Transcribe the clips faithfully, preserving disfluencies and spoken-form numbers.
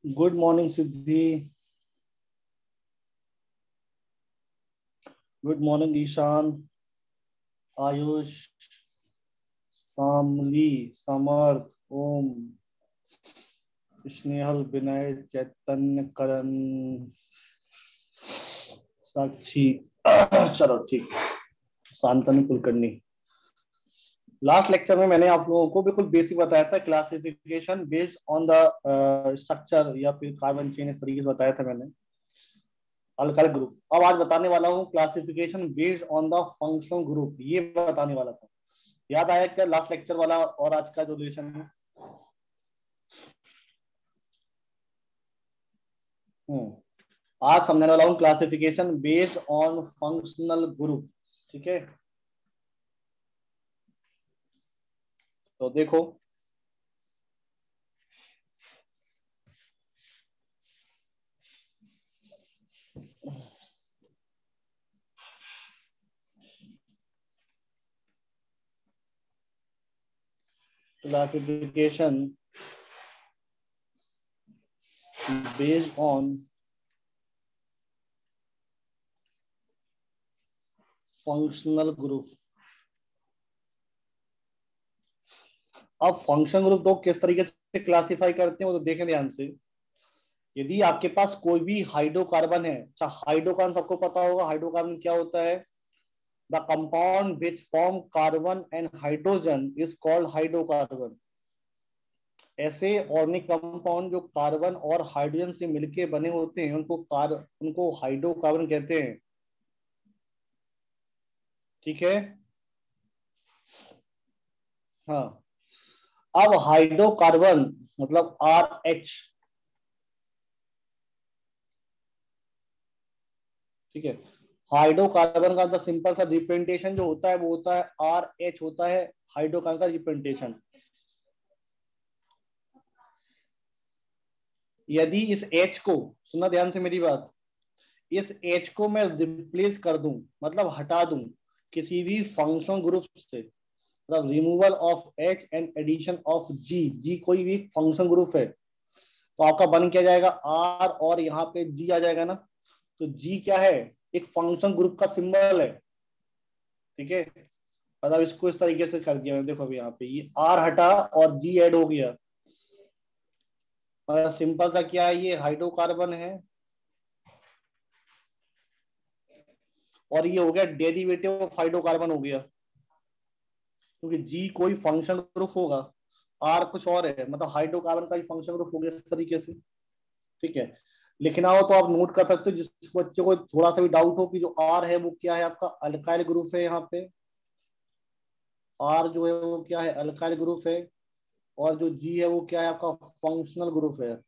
Good morning Siddhi. Good morning Ishaan, Ayush, Samli, Samarth, Om, Snehal, Vinay, Chaitanya, Karan, Sakshi. चलो ठीक। Shantanu Kulkarni. Last lecture में मैंने आप लोगों को बिल्कुल बेसिक बताया था, classification based on the structure या फिर कार्बन चेन, इस तरीके से बताया था मैंने अल्काइल ग्रुप। अब आज बताने वाला हूँ classification based on the functional group, ये बताने वाला था। याद आया क्या लास्ट लेक्चर वाला और आज का जो रिलेशन है? हम्म आज समझने वाला हूँ classification based on functional group. ठीक है, तो देखो classification based on functional group. अब फंक्शनल ग्रुप तो किस तरीके से क्लासिफाई करते हैं वो तो देखें ध्यान से। यदि आपके पास कोई भी हाइड्रोकार्बन है, अच्छा हाइड्रोकार्बन सबको पता होगा, हाइड्रोकार्बन क्या होता है? The compound which form carbon and hydrogen is called hydrocarbon. ऐसे ऑर्गेनिक कंपाउंड जो कार्बन और हाइड्रोजन से मिलके बने होते हैं उनको कार उनको हाइड्रोकार्बन कहते हैं। ठीक है, हाँ। अब हाइड्रोकार्बन मतलब आर एच। ठीक है, हाइड्रोकार्बन का जो सिंपल सा रिप्रेजेंटेशन जो होता है वो होता है आर एच होता है हाइड्रोकार्बन का रिप्रेजेंटेशन। यदि इस एच को, सुनना ध्यान से मेरी बात, इस एच को मैं रिप्लेस कर दूं, मतलब हटा दूं किसी भी फंक्शनल ग्रुप से, मतलब removal of H and addition of G, G कोई भी फंक्शनल ग्रुप है, तो आपका बन क्या जाएगा? आर और यहाँ पे जी आ जाएगा ना। तो जी क्या है? एक फंक्शनल ग्रुप का सिंबल है। ठीक है, मतलब इसको इस तरीके से कर दिया मैंने। देखो अभी यहाँ पे ये आर हटा और जी ऐड हो गया। मतलब सिंपल सा क्या है, ये हाइड्रोकार्बन है और ये हो गया डेरिवेटिव ऑफ हाइड्रोकार्बन हो गया, क्योंकि जी कोई फंक्शन ग्रुप होगा, आर कुछ और है, मतलब हाइड्रोकार्बन का ही फंक्शन ग्रुप हो गया इस तरीके से। ठीक है, लिखना हो तो आप नोट कर सकते हो, जिस बच्चे को थोड़ा सा भी डाउट हो कि जो आर है वो क्या है, आपका अल्काइल ग्रुप है। यहाँ पे आर जो है वो क्या है? अल्काइल ग्रुप है। और जो जी है वो क्या है? आपका फंक्शनल ग्रुप है।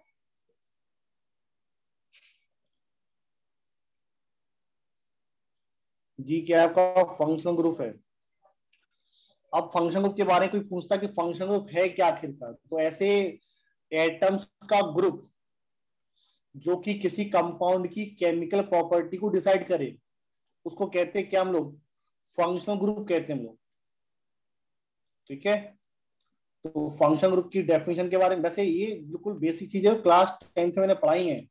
जी क्या है? आपका फंक्शनल ग्रुप है। अब फंक्शन ग्रुप के बारे में कोई पूछता कि फंक्शन ग्रुप है क्या आखिरकार, तो ऐसे एटम्स का ग्रुप जो कि किसी कंपाउंड की केमिकल प्रॉपर्टी को डिसाइड करे, उसको कहते हैं क्या हम लोग? फंक्शनल ग्रुप कहते हैं हम लोग। ठीक है, तो फंक्शन ग्रुप की डेफिनेशन के बारे में, वैसे ये बिल्कुल बेसिक चीज है, क्लास टेंथ में मैंने पढ़ाई है।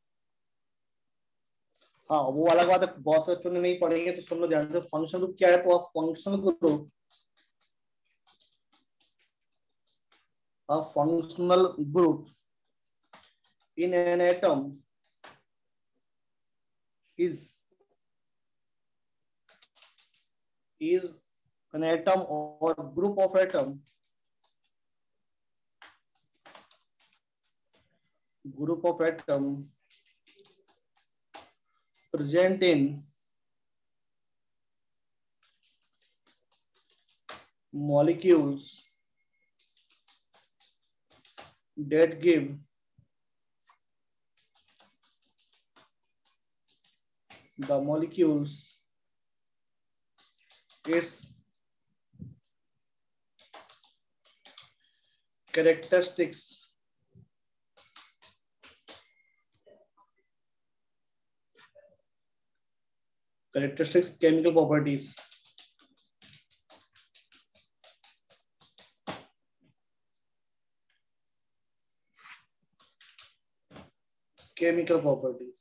हाँ वो अलग बात है, बहुत से बच्चों ने नहीं पढ़ी है, तो सुन लो ध्यान से। फंक्शन ग्रुप क्या है? तो functional group, a functional group in an atom is is an atom or group of atom group of atom present in molecules that give the molecules its characteristics characteristics chemical properties। Chemical properties.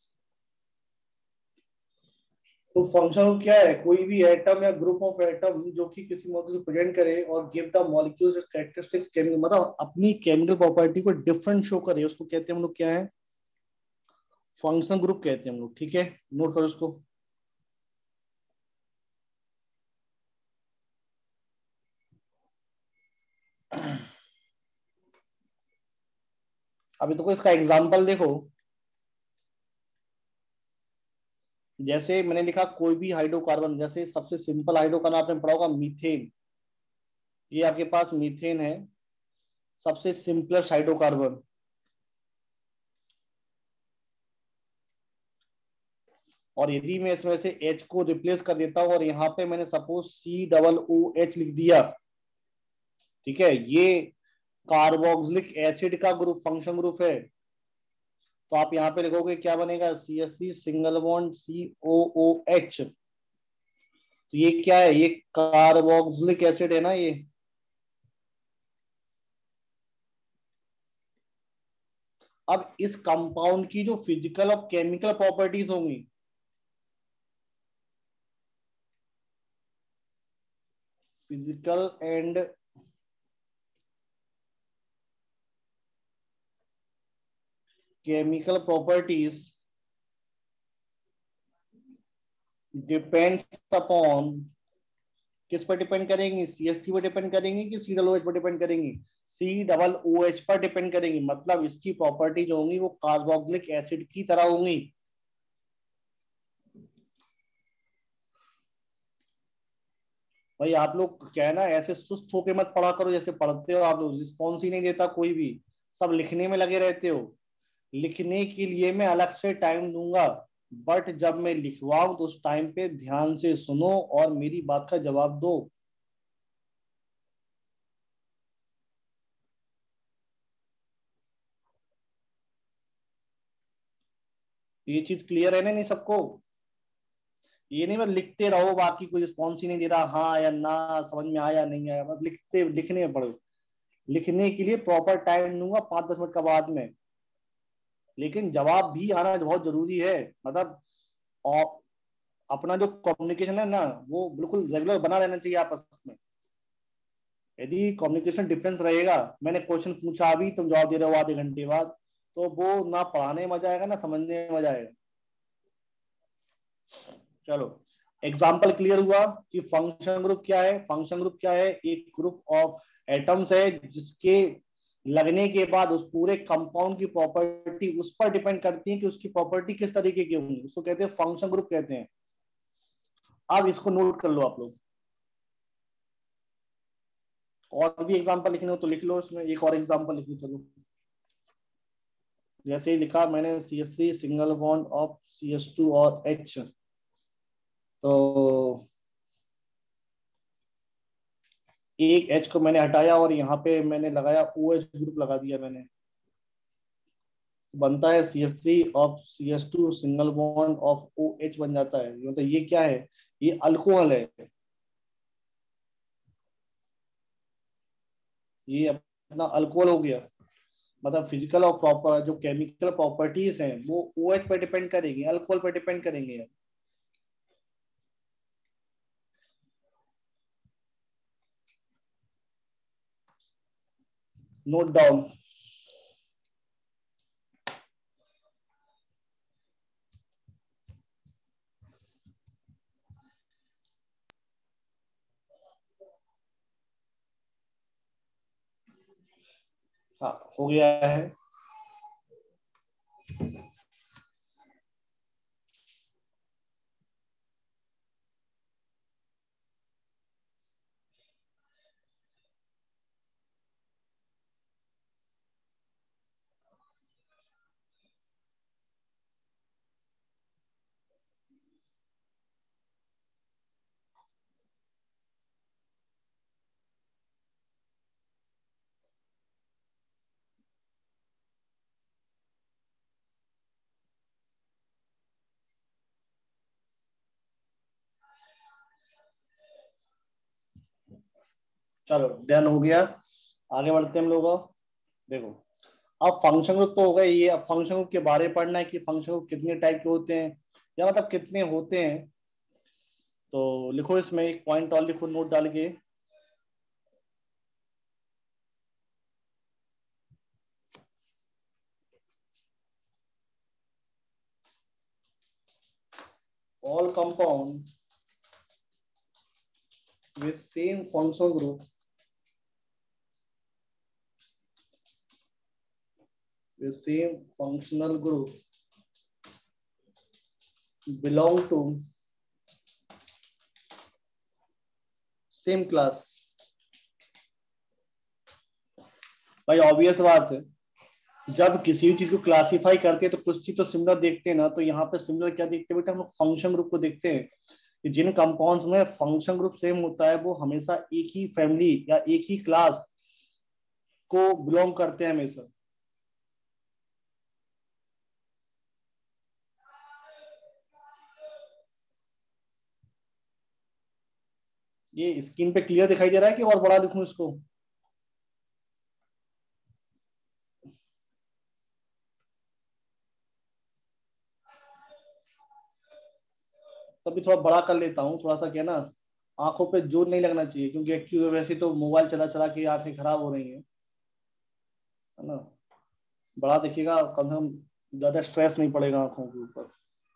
तो function क्या है, कोई भी atom या group of atom जो कि किसी molecule को प्रेजेंट करे और give the molecules characteristics chemical, मतलब अपनी केमिकल प्रॉपर्टी को डिफरेंट शो करे, उसको कहते हैं हम लोग क्या है, फंक्शन ग्रुप कहते हैं हम लोग। ठीक है, नोट करो उसको। अभी देखो इसका एग्जांपल देखो, जैसे मैंने लिखा कोई भी हाइड्रोकार्बन, जैसे सबसे सिंपल हाइड्रोकार्बन आपने पढ़ा होगा मीथेन, ये आपके पास मीथेन है, सबसे सिंपलेस्ट हाइड्रोकार्बन। और यदि मैं इसमें से H को रिप्लेस कर देता हूं और यहाँ पे मैंने suppose C double O H लिख दिया, ठीक है, ये कार्बोक्सिलिक एसिड का ग्रुप फंक्शन ग्रुप है, तो आप यहाँ पे लिखोगे क्या बनेगा, C S C single bond C O O H. तो ये क्या है, ये कार्बोक्सिलिक एसिड है ना ये। अब इस कंपाउंड की जो फिजिकल और केमिकल प्रॉपर्टीज होंगी, physical and chemical properties depends upon, किस पर डिपेंड करेंगी, सी एस सी पर डिपेंड करेंगी कि सी डबल ओ एच पर डिपेंड करेंगी, सी डबल ओ एच पर डिपेंड करेंगी। मतलब इसकी प्रॉपर्टी जो होंगी वो कार्बोक्सिलिक एसिड की तरह होंगी। भाई आप लोग क्या है ना, ऐसे सुस्त होके मत पढ़ा करो जैसे पढ़ते हो आप लोग, रिस्पॉन्स ही नहीं देता कोई भी, सब लिखने में लगे रहते हो। लिखने के लिए मैं अलग से टाइम दूंगा, बट जब मैं लिखवाऊं तो उस टाइम पे ध्यान से सुनो और मेरी बात का जवाब दो। ये चीज क्लियर है ना नहीं सबको? ये नहीं बस लिखते रहो, बाकी कोई रिस्पॉन्स ही नहीं दे रहा, हाँ या ना, समझ में आया नहीं आया, बस लिखते, लिखने में पड़ो। लिखने के लिए प्रॉपर टाइम दूंगा पांच दस मिनट का बाद में, लेकिन जवाब भी आना बहुत जरूरी है। मतलब और अपना जो कम्युनिकेशन है ना, वो बिल्कुल रेगुलर बना रहना चाहिए आपस में। यदि कम्युनिकेशन डिफरेंस रहेगा, मैंने क्वेश्चन पूछा अभी तुम जवाब दे रहे हो आधे घंटे बाद, तो वो ना पढ़ाने में मजा आएगा ना समझने में मजा आएगा। चलो, एग्जाम्पल क्लियर हुआ कि फंक्शन ग्रुप क्या है। फंक्शन ग्रुप क्या है, एक ग्रुप ऑफ एटम्स है जिसके लगने के बाद उस पूरे कंपाउंड की प्रॉपर्टी उस पर डिपेंड करती है कि उसकी प्रॉपर्टी किस तरीके की होंगी, उसको कहते हैं फंक्शन ग्रुप कहते हैं। अब इसको नोट कर लो आप लोग, और भी एग्जांपल लिखने हो तो लिख लो, इसमें एक और एग्जांपल लिख लो। चलो, जैसे ही लिखा मैंने C S three single bond of C S two और H, तो एक H को मैंने हटाया और यहाँ पे मैंने लगाया ओ एच ग्रुप लगा दिया मैंने, बनता है C S three of C S two single bond of O H बन जाता है। मतलब ये क्या है, ये अल्कोहल है, ये अपना अल्कोहल हो गया। मतलब फिजिकल और प्रॉपर जो केमिकल प्रॉपर्टीज हैं वो ओ एच पर डिपेंड करेंगी, अल्कोहल पर डिपेंड करेंगे। Note down. हाँ, हो गया है। चलो डन हो गया, आगे बढ़ते हैं हम लोग। देखो, अब फंक्शन ग्रुप तो हो गए ये, अब फंक्शन ग्रुप के बारे में पढ़ना है कि फंक्शन ग्रुप कितने टाइप के होते हैं, या मतलब कितने होते हैं। तो लिखो इसमें एक पॉइंट और लिखो नोट डाल के। All compound with same functional group with same functional group belong to same class। भाई ऑब्वियस बात है, जब किसी भी चीज को क्लासिफाई करते हैं तो कुछ चीज तो सिमिलर देखते हैं ना, तो यहाँ पे सिमिलर क्या देखते हैं बेटा, हम लोग फंक्शन ग्रुप को देखते हैं कि जिन कंपाउंड्स में फंक्शन ग्रुप सेम होता है वो हमेशा एक ही फैमिली या एक ही क्लास को बिलोंग करते हैं हमेशा। ये स्क्रीन पे क्लियर दिखाई दे रहा है कि और बड़ा लिखूं इसको? तभी थोड़ा बड़ा कर लेता हूँ, थोड़ा सा क्या ना, आंखों पे जोर नहीं लगना चाहिए, क्योंकि एक्चुअली वैसे तो मोबाइल चला चला के आंखें खराब हो रही हैं, है ना। बड़ा देखिएगा, कम से कम ज्यादा स्ट्रेस नहीं पड़ेगा आंखों के ऊपर।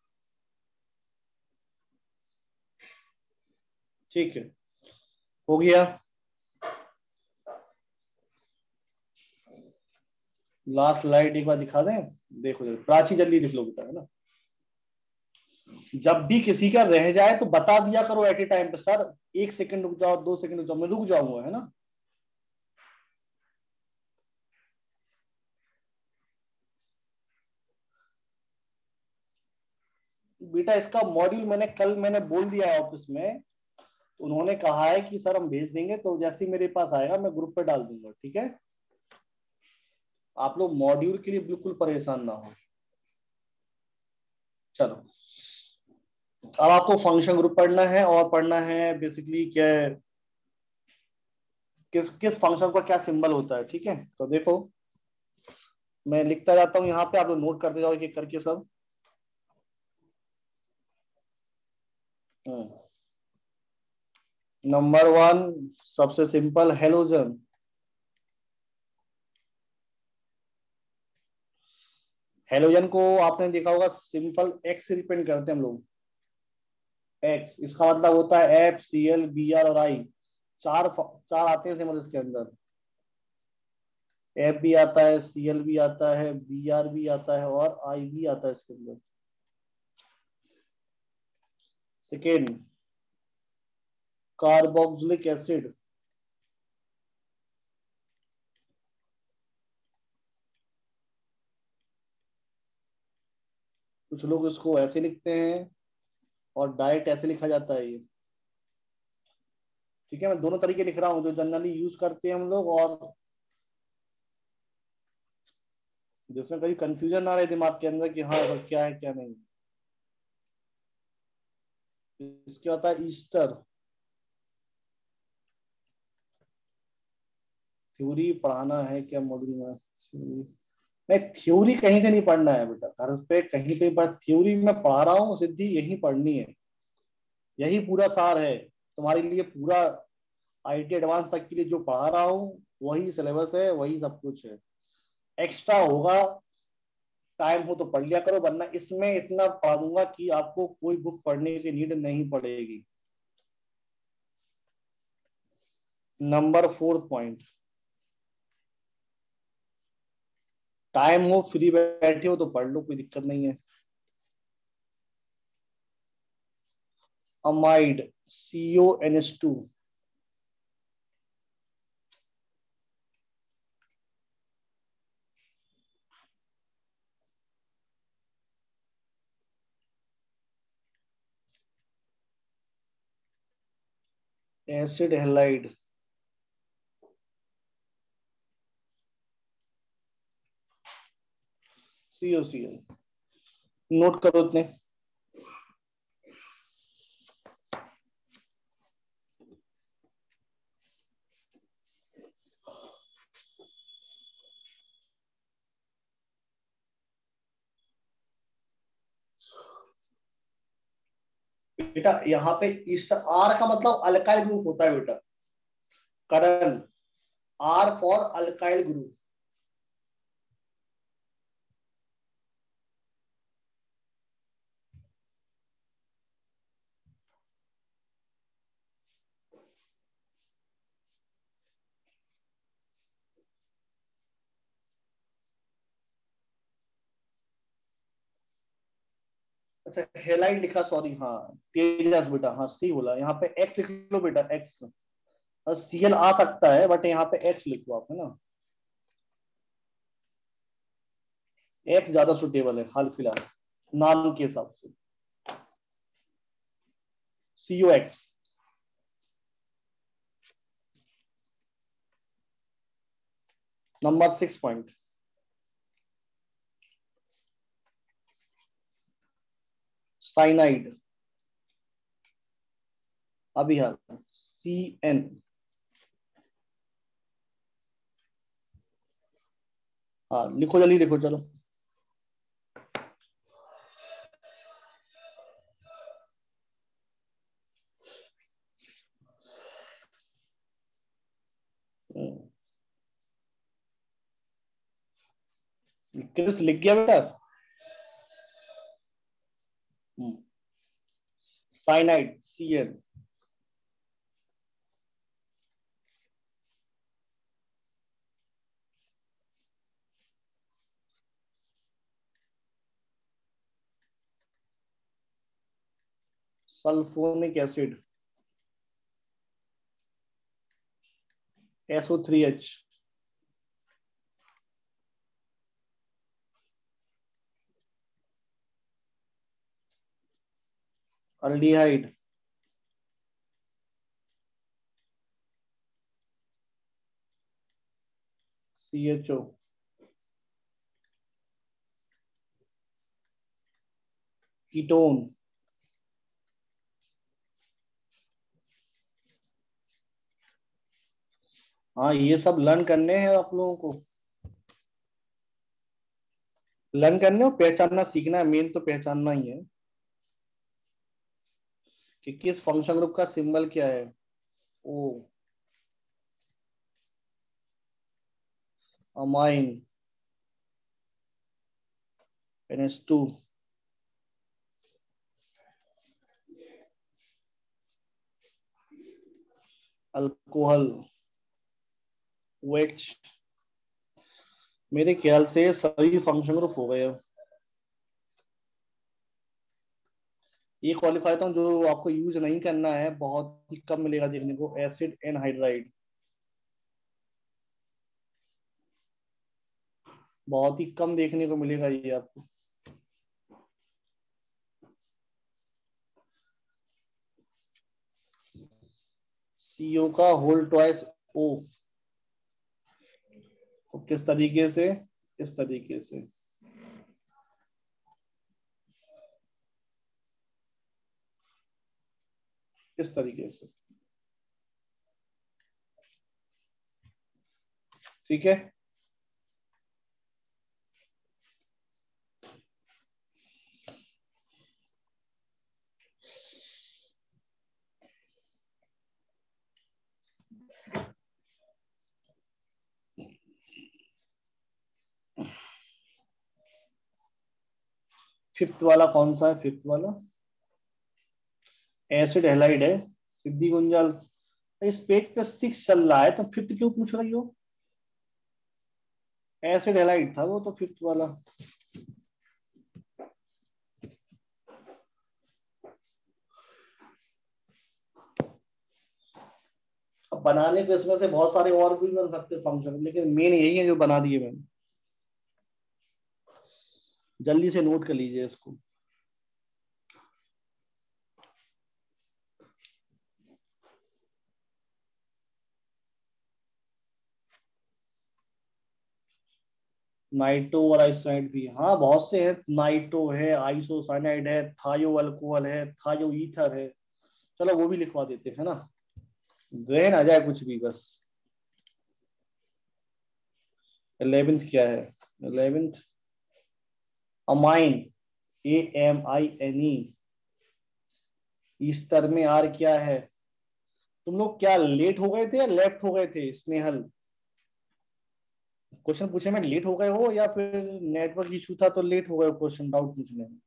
ठीक है, हो गया। लास्ट स्लाइड एक बार दिखा दें, देखो देखो प्राची जल्दी लिख लो बेटा, है ना। जब भी किसी का रह जाए तो बता दिया करो एट ए टाइम पे, सर एक सेकंड रुक जाओ, दो सेकंड रुक जाओ, मैं रुक जाऊंगा, है ना। बेटा इसका मॉड्यूल मैंने कल मैंने बोल दिया है ऑफिस में, उन्होंने कहा है कि सर हम भेज देंगे, तो जैसे ही मेरे पास आएगा मैं ग्रुप पे डाल दूंगा, ठीक है। आप लोग मॉड्यूल के लिए बिल्कुल परेशान ना हो। चलो, अब आपको फंक्शन ग्रुप पढ़ना है, और पढ़ना है बेसिकली क्या, किस किस फंक्शन का क्या सिंबल होता है, ठीक है। तो देखो मैं लिखता जाता हूँ यहाँ पे, आप लोग नोट करते जाओ एक एक करके सब। नंबर वन, सबसे सिंपल हेलोजन। हेलोजन को आपने देखा होगा सिंपल एक्स रिप्रेजेंट करते हैं हम लोग, एक्स, इसका मतलब होता है F C L B R और आई। चार चार आते हैं सिंबल इसके अंदर, एफ भी आता है, सी एल भी आता है, बी आर भी आता है, और आई भी आता है इसके अंदर। Second, carboxylic acid. कुछ लोग इसको ऐसे लिखते हैं और डायरेक्ट ऐसे लिखा जाता है ये, ठीक है। मैं दोनों तरीके लिख रहा हूँ जो जनरली यूज करते हैं हम लोग, और जिसमें कभी कंफ्यूजन ना रहे दिमाग के अंदर कि हाँ क्या है क्या नहीं। इसके होता है ईस्टर। थ्योरी पढ़ाना है क्या मॉड्यूल में? नहीं, थ्योरी कहीं से नहीं पढ़ना है बेटा, घर पे कहीं पे, बस थ्योरी में पढ़ा रहा हूँ, सिद्धि यही पढ़नी है, यही पूरा सार है तुम्हारे लिए। पूरा आई टी एडवांस तक के लिए जो पढ़ा रहा हूँ वही सिलेबस है, वही सब कुछ है। एक्स्ट्रा होगा, टाइम हो तो पढ़ लिया करो, वरना इसमें इतना पढ़ा दूंगा कि आपको कोई बुक पढ़ने की नीड नहीं पड़ेगी। नंबर फोर्थ पॉइंट, टाइम हो फ्री बैठे हो तो पढ़ लो, कोई दिक्कत नहीं है। Amide, C O N S two. Acid halide, C O C L. Note करो इतने। बेटा यहाँ पे ईस्ट, आर का मतलब अल्काइल ग्रुप होता है बेटा, Karan, R for alkyl group. अच्छा हेलाइट लिखा, सॉरी, हाँ तेजस बेटा, हाँ सही बोला, यहाँ पे एक्स लिख लो बेटा, एक्स। सी एल आ सकता है बट यहाँ पे एक्स लिखो आप, है ना, एक्स ज्यादा सुटेबल है हाल फिलहाल नाम के हिसाब से। C O X. Number six point, cyanide, अभी हाल, सी एन। हाँ लिखो जल्दी लिखो चलो। क्रिस लिख गया बेटा। Cyanide, C N. Sulphonic acid, S O three H. Aldehyde, C H O. Ketone, हाँ ये सब लर्न करने हैं आप लोगों को, लर्न करने हो, पहचानना सीखना है, मेन तो पहचानना ही है कि किस फंक्शन ग्रुप का सिंबल क्या है। O, amine, N H two, alcohol, वेच। मेरे ख्याल से सभी फंक्शन ग्रुप हो गए अब। ये क्वालिफाई था जो आपको यूज नहीं करना है, बहुत ही कम मिलेगा देखने को, एसिड एनहाइड्राइड, बहुत ही कम देखने को मिलेगा ये आपको। सीओ का होल ट्वाइस ओ, तो किस तरीके से, इस तरीके से, इस तरीके से, ठीक है। फिफ्थ वाला कौन सा है, फिफ्थ वाला एसिड हेलाइड है, सिद्धि गुंजाल। इस पेज पे सिक्स चल रहा है तो फिफ्थ क्यों पूछ रही हो, एसिड हेलाइड था वो तो फिफ्थ वाला। अब बनाने को इसमें से बहुत सारे और भी बन सकते फंक्शन, लेकिन मेन यही है जो बना दिए मैंने, जल्दी से नोट कर लीजिए इसको। नाइट्रो और आइसोसाइनाइड भी, हाँ बहुत से हैं, नाइट्रो है, आइसोसाइनाइड है, थायो अल्कोहल है, थायो ईथर है, चलो वो भी लिखवा देते हैं ना, जहन आ जाए कुछ भी बस। इलेवेंथ क्या है, eleventh amine, A M I N E, ester में आर क्या है? तुम लोग क्या लेट हो गए थे या लेफ्ट हो गए थे स्नेहल? क्वेश्चन पूछे में लेट हो गए हो या फिर नेटवर्क इशू था तो लेट हो गए हो क्वेश्चन डाउट पूछने में?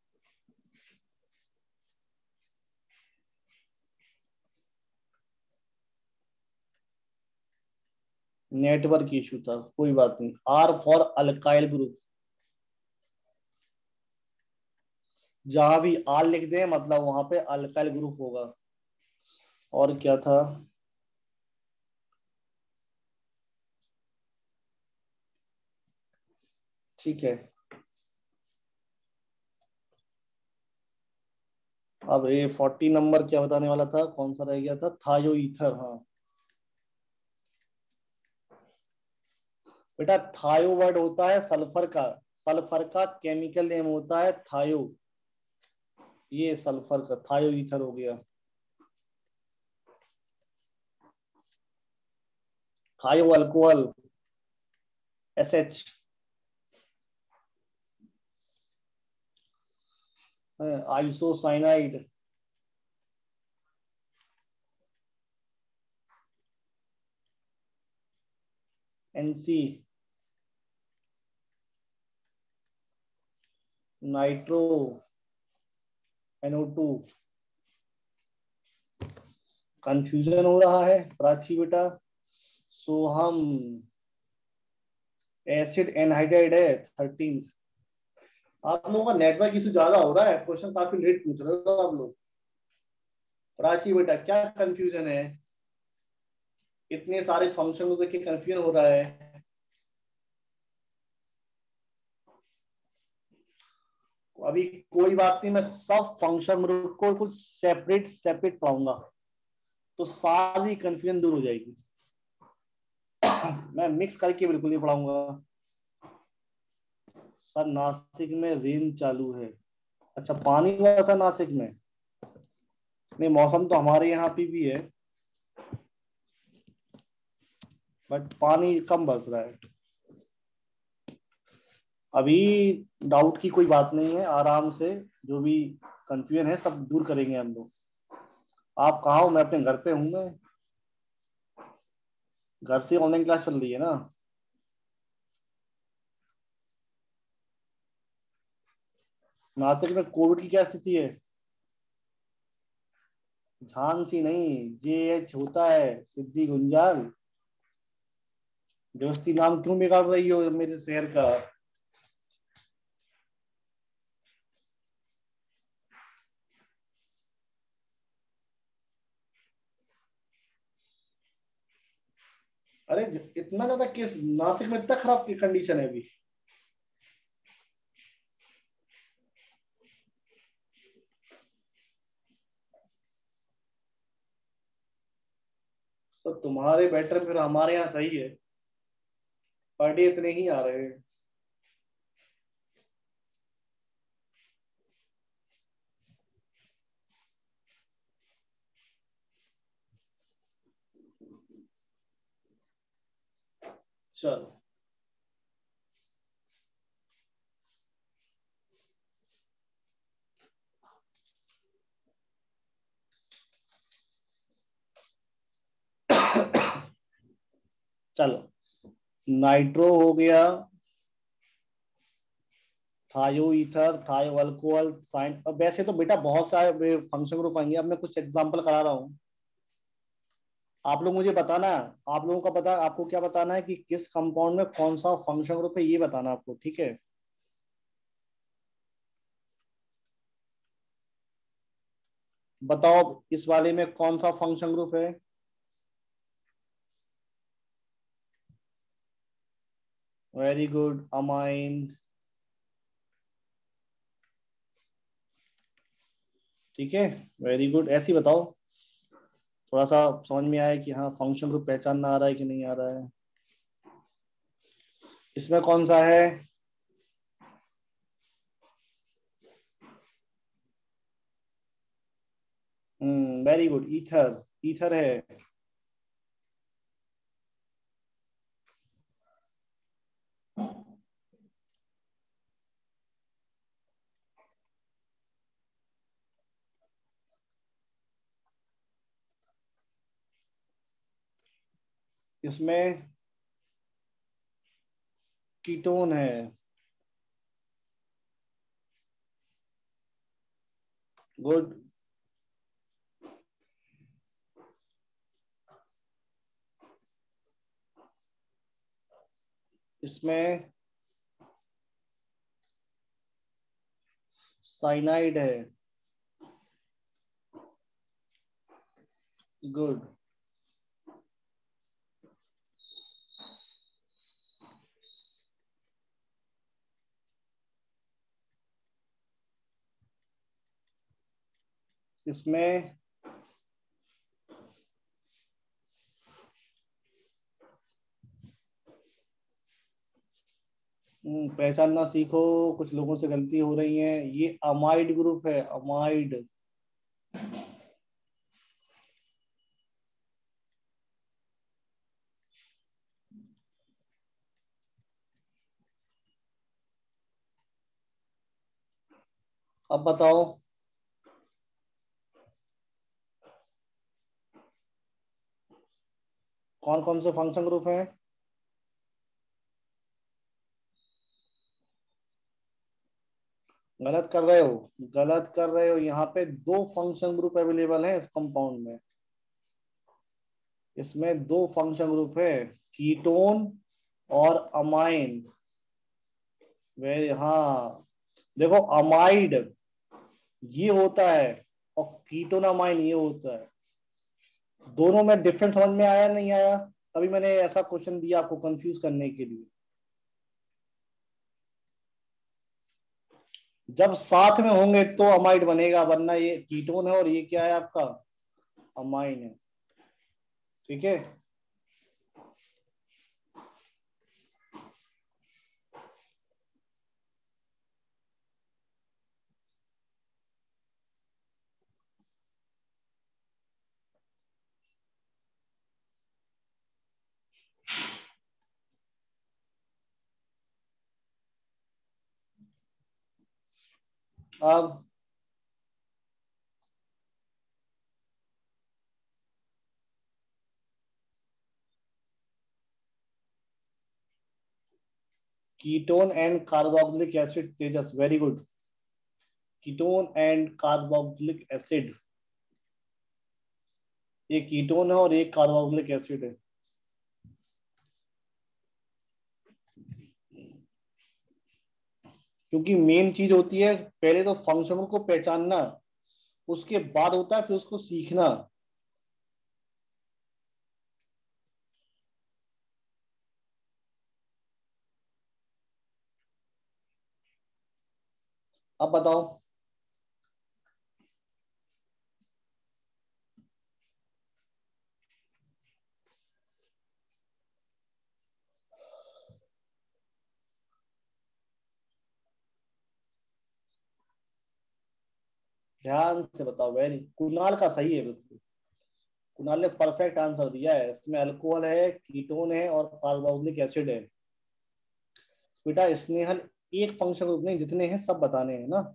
नेटवर्क इशू था, कोई बात नहीं। आर फॉर अल्काइल ग्रुप, जहां भी आर लिख दे मतलब वहां पे अल्काइल ग्रुप होगा। और क्या था? ठीक है। अब ये फोर्टी नंबर क्या बताने वाला था, कौन सा रह गया था? थायो ईथर, हाँ। बेटा थायो वर्ड होता है सल्फर का, सल्फर का केमिकल नेम होता है थायो। ये सल्फर का थायो ईथर हो गया। Thio alcohol, S H. Isocyanide, N C. Nitro, N O two. Confusion हो रहा है प्राची बेटा। सोहम, एसिड एनहाइड्राइड है थर्टीन। आप लोगों का नेटवर्क इशू ज्यादा हो रहा है, क्वेश्चन काफी लेट पूछ रहे हो आप लोग। प्राची बेटा क्या कंफ्यूजन है? इतने सारे फंक्शन को देख के कंफ्यूजन हो रहा है? अभी कोई बात नहीं, मैं सब फंक्शन ग्रुप को कुछ सेपरेट सेपरेट पढ़ाऊंगा तो सारी कंफ्यूजन दूर हो जाएगी। मैं मिक्स करके बिल्कुल नहीं पढ़ाऊंगा। सर नासिक में रेन चालू है? अच्छा पानी वैसा नासिक में? नहीं मौसम तो हमारे यहाँ पे भी है, बट पानी कम बरस रहा है अभी। डाउट की कोई बात नहीं है, आराम से जो भी कंफ्यूजन है सब दूर करेंगे हम लोग। आप कहाँ हो? मैं अपने घर पे हूँ। मैं घर से ऑनलाइन क्लास चल रही है ना। नासिक में कोविड की क्या स्थिति है? झांसी नहीं, जे एच होता है, सिद्धि गुंजाल। दोस्ती नाम क्यों बिगाड़ रही हो मेरे शहर का? अरे इतना ज्यादा केस नासिक में, इतना खराब की कंडीशन है अभी? तो तुम्हारे बेटर फिर हमारे यहाँ सही है, पर डे इतने ही आ रहे हैं। चलो। चलो, नाइट्रो हो गया, थायो ईथर, थायो अल्कोहल, साइन। अब वैसे तो बेटा बहुत सारे फंक्शन ग्रुप आएंगे, अब मैं कुछ एग्जांपल करा रहा हूँ। आप लोग मुझे बताना है, आप लोगों का पता, आपको क्या बताना है कि किस कंपाउंड में कौन सा फंक्शन ग्रुप है, ये बताना आपको, ठीक है? बताओ इस वाले में कौन सा फंक्शन ग्रुप है? Very good, amine. ठीक है, वेरी गुड, ऐसे ही बताओ। थोड़ा सा समझ में आया कि हाँ फंक्शन ग्रुप पहचानना आ रहा है कि नहीं आ रहा है। इसमें कौन सा है? Hmm, very good, ether. Ether है। इसमें कीटोन है। गुड। इसमें साइनाइड है। गुड। इसमें हम्म, पहचानना सीखो, कुछ लोगों से गलती हो रही है। ये अमाइड ग्रुप है, अमाइड। अब बताओ कौन कौन से फंक्शन ग्रुप हैं। गलत कर रहे हो, गलत कर रहे हो। यहाँ पे दो फंक्शन ग्रुप अवेलेबल हैं इस कंपाउंड में। इसमें दो फंक्शन ग्रुप है, कीटोन और अमाइन। वे हाँ, देखो अमाइड ये होता है और कीटोन अमाइन ये होता है। दोनों में डिफरेंस समझ में आया नहीं आया? तभी मैंने ऐसा क्वेश्चन दिया आपको कंफ्यूज करने के लिए। जब साथ में होंगे तो अमाइड बनेगा, वरना ये कीटोन है और ये क्या है आपका, अमाइन है। ठीक है। अब ketone and carboxylic acid, Tejas very good. Ketone and carboxylic acid, ये कीटोन है और एक कार्बोक्सिलिक एसिड है। क्योंकि मेन चीज होती है पहले तो फंक्शनों को पहचानना, उसके बाद होता है फिर उसको सीखना। अब बताओ। ध्यान से बताओ। वेरी, कुणाल का सही है बिल्कुल। कुणाल ने परफेक्ट आंसर दिया है। इसमें अल्कोहल है, कीटोन है और कार्बोक्सिलिक एसिड है। बेटा स्नेहल, एक फंक्शन ग्रुप नहीं, जितने हैं सब बताने हैं ना।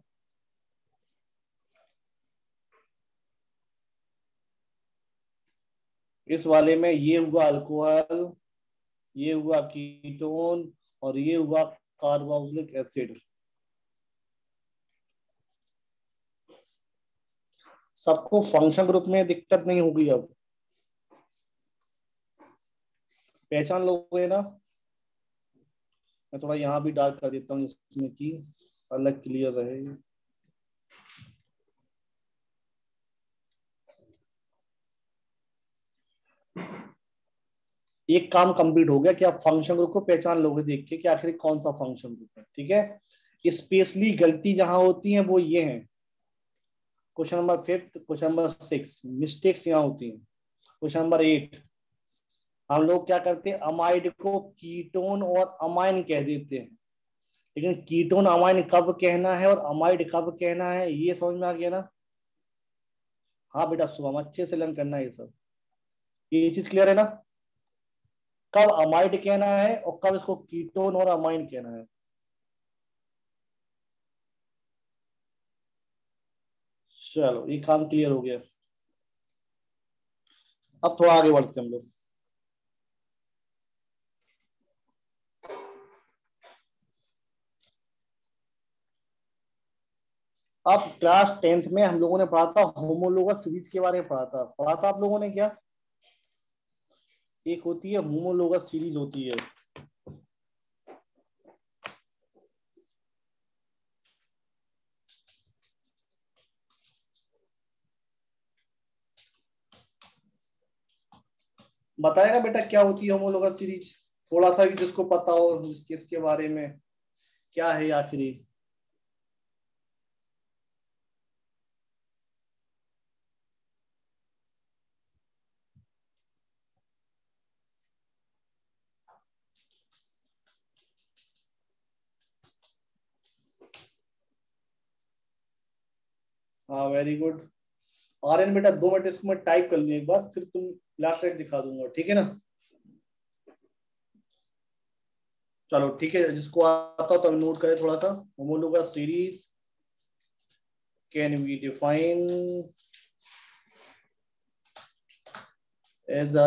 इस वाले में ये हुआ अल्कोहल, ये हुआ कीटोन और ये हुआ कार्बोक्सिलिक एसिड। सबको फंक्शन ग्रुप में दिक्कत नहीं होगी। अब पहचान लोगे ना। मैं थोड़ा यहाँ भी डार्क कर देता हूँ जिसमें कि अलग क्लियर रहे। एक काम कंप्लीट हो गया कि आप फंक्शन ग्रुप को पहचान लोगे देख के कि आखिर कौन सा फंक्शन ग्रुप है। ठीक है। स्पेशली गलती जहां होती है वो ये है, question number fifth, question number six, mistakes यहाँ होती हैं। क्वेश्चन नंबर एट, हम लोग क्या करते हैं, अमाइड को कीटोन और अमाइन कह देते हैं। लेकिन कीटोन अमाइन कब कहना है और अमाइड कब कहना है, ये समझ में आ गया ना। हाँ बेटा शुभम, अच्छे से लर्न करना है ये सब। ये चीज क्लियर है ना, कब अमाइड कहना है और कब इसको कीटोन और अमाइन कहना है। चलो ये काम क्लियर हो गया। अब थोड़ा आगे बढ़ते हैं हम लोग। अब क्लास टेंथ में हम लोगों ने पढ़ा था होमोलोगस सीरीज के बारे में, पढ़ा था पढ़ा था आप लोगों ने क्या? एक होती है होमोलोगस सीरीज होती है, बताएगा बेटा क्या होती है होमोलोगस सीरीज? थोड़ा सा भी जिसको पता हो इसके इसके बारे में, क्या है आखिरी? हाँ वेरी गुड। आर्यन बेटा दो मिनट इसको मैं टाइप कर लूँ एक बार, फिर तुम लास्ट राइट दिखा दूंगा, ठीक है ना? चलो ठीक है, जिसको आता हो तो नोट करें थोड़ा सा। Homologous series can be define as a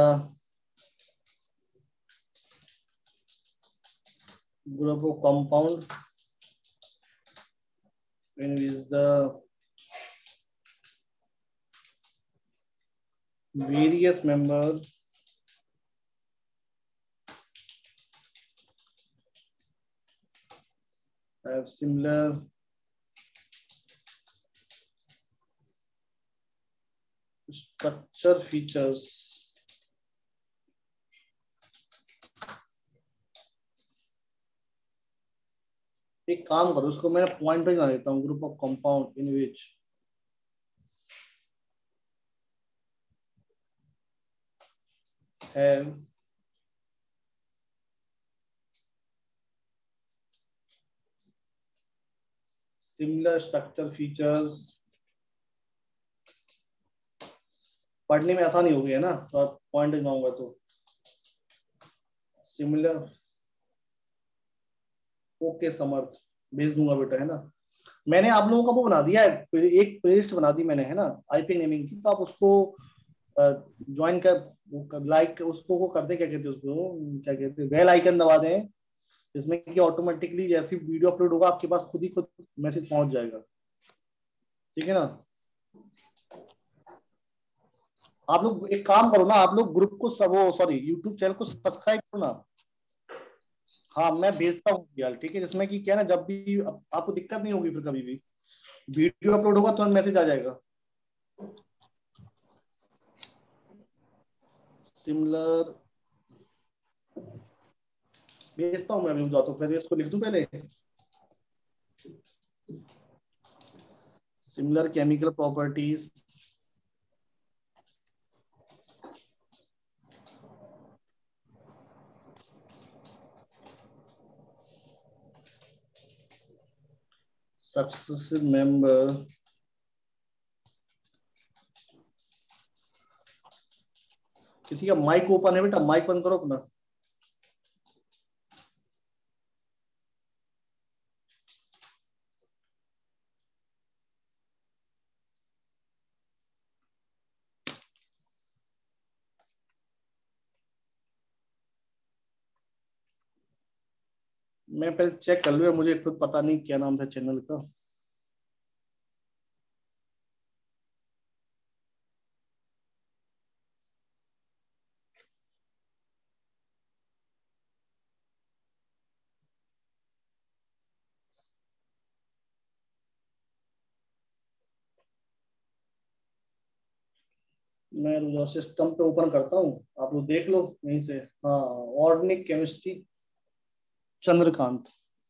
group of compound in which the various members have similar structure features. एक काम करो, उसको मैं पॉइंट पे बना देता हूँ, group of compound in which have similar structure features. पढ़ने में आसानी हो गई है ना, तो आप पॉइंट पे जाऊंगा तो सिमिलर। ओके समर्थ, भेज दूंगा बेटा, है ना? मैंने आप लोगों का वो बना दिया है, एक प्लेलिस्ट बना दी मैंने, है ना, आईपी नेमिंग की, तो आप उसको ज्वाइन कर, लाइक उसको वो कर दे, क्या कहते हैं उसको, क्या कहते हैं, बेल आइकन दबा दें, जिसमें कि ऑटोमेटिकली जैसी वीडियो अपलोड होगा आपके पास खुद ही खुद मैसेज पहुंच जाएगा, ठीक है ना? आप लोग एक काम करो ना, आप लोग ग्रुप को सब, वो सॉरी यूट्यूब चैनल को सब्सक्राइब करो ना। हाँ मैं भेजता हूँ यार, ठीक है, जिसमें कि क्या है ना, जब भी आप, आपको दिक्कत नहीं होगी, फिर कभी भी वीडियो अपलोड होगा तो मैसेज आ जाएगा। सिमिलर भेजता हूँ मैं अभी, जाता हूँ, पहले इसको लिख दूं पहले। Similar chemical properties successive member किसी का माइक ओपन है बेटा, माइक बंद करो अपना। मैं पहले चेक कर लूँ, मुझे खुद पता नहीं क्या नाम था चैनल का। मैं सिस्टम पे ओपन करता हूँ, आप लोग देख लो यहीं से। हाँ, ऑर्गेनिक केमिस्ट्री चंद्रकांत।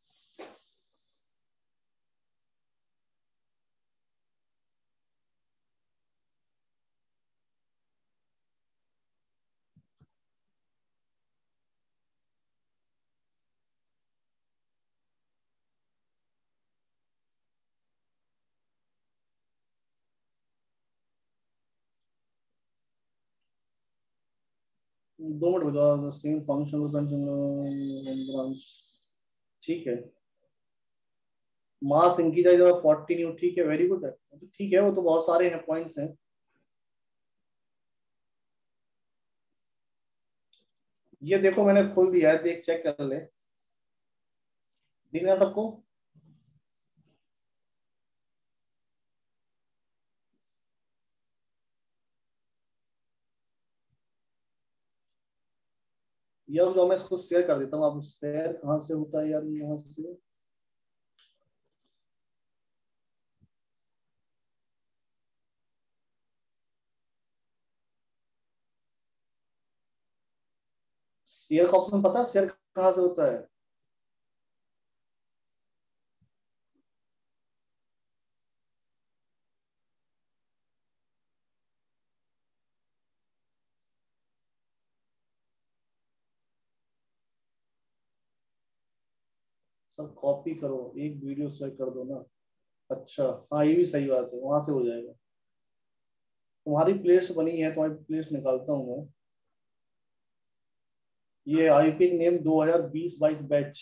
दो मिनट बताओ, सेम फंक्शन, ठीक है। मास इनकी जाए फोर्टी न्यू, ठीक है, वेरी गुड है, तो ठीक है, वो तो बहुत सारे हैं, पॉइंट्स हैं। ये देखो मैंने खोल दिया है, देख चेक कर ले, दिख रहा है सबको? ये जो मैं इसको शेयर कर देता हूँ, आप शेयर कहाँ से होता है यार, यहाँ से। शेयर का ऑप्शन पता है शेयर कहाँ से होता है? सब कॉपी करो, एक वीडियो शेयर कर दो ना। अच्छा, हाँ ये भी सही बात है, वहां से हो जाएगा। तुम्हारी प्लेलिस्ट बनी है, तुम्हारी प्लेलिस्ट निकालता हूँ मैं। ये आईपी नेम दो हज़ार बीस बाईस बैच।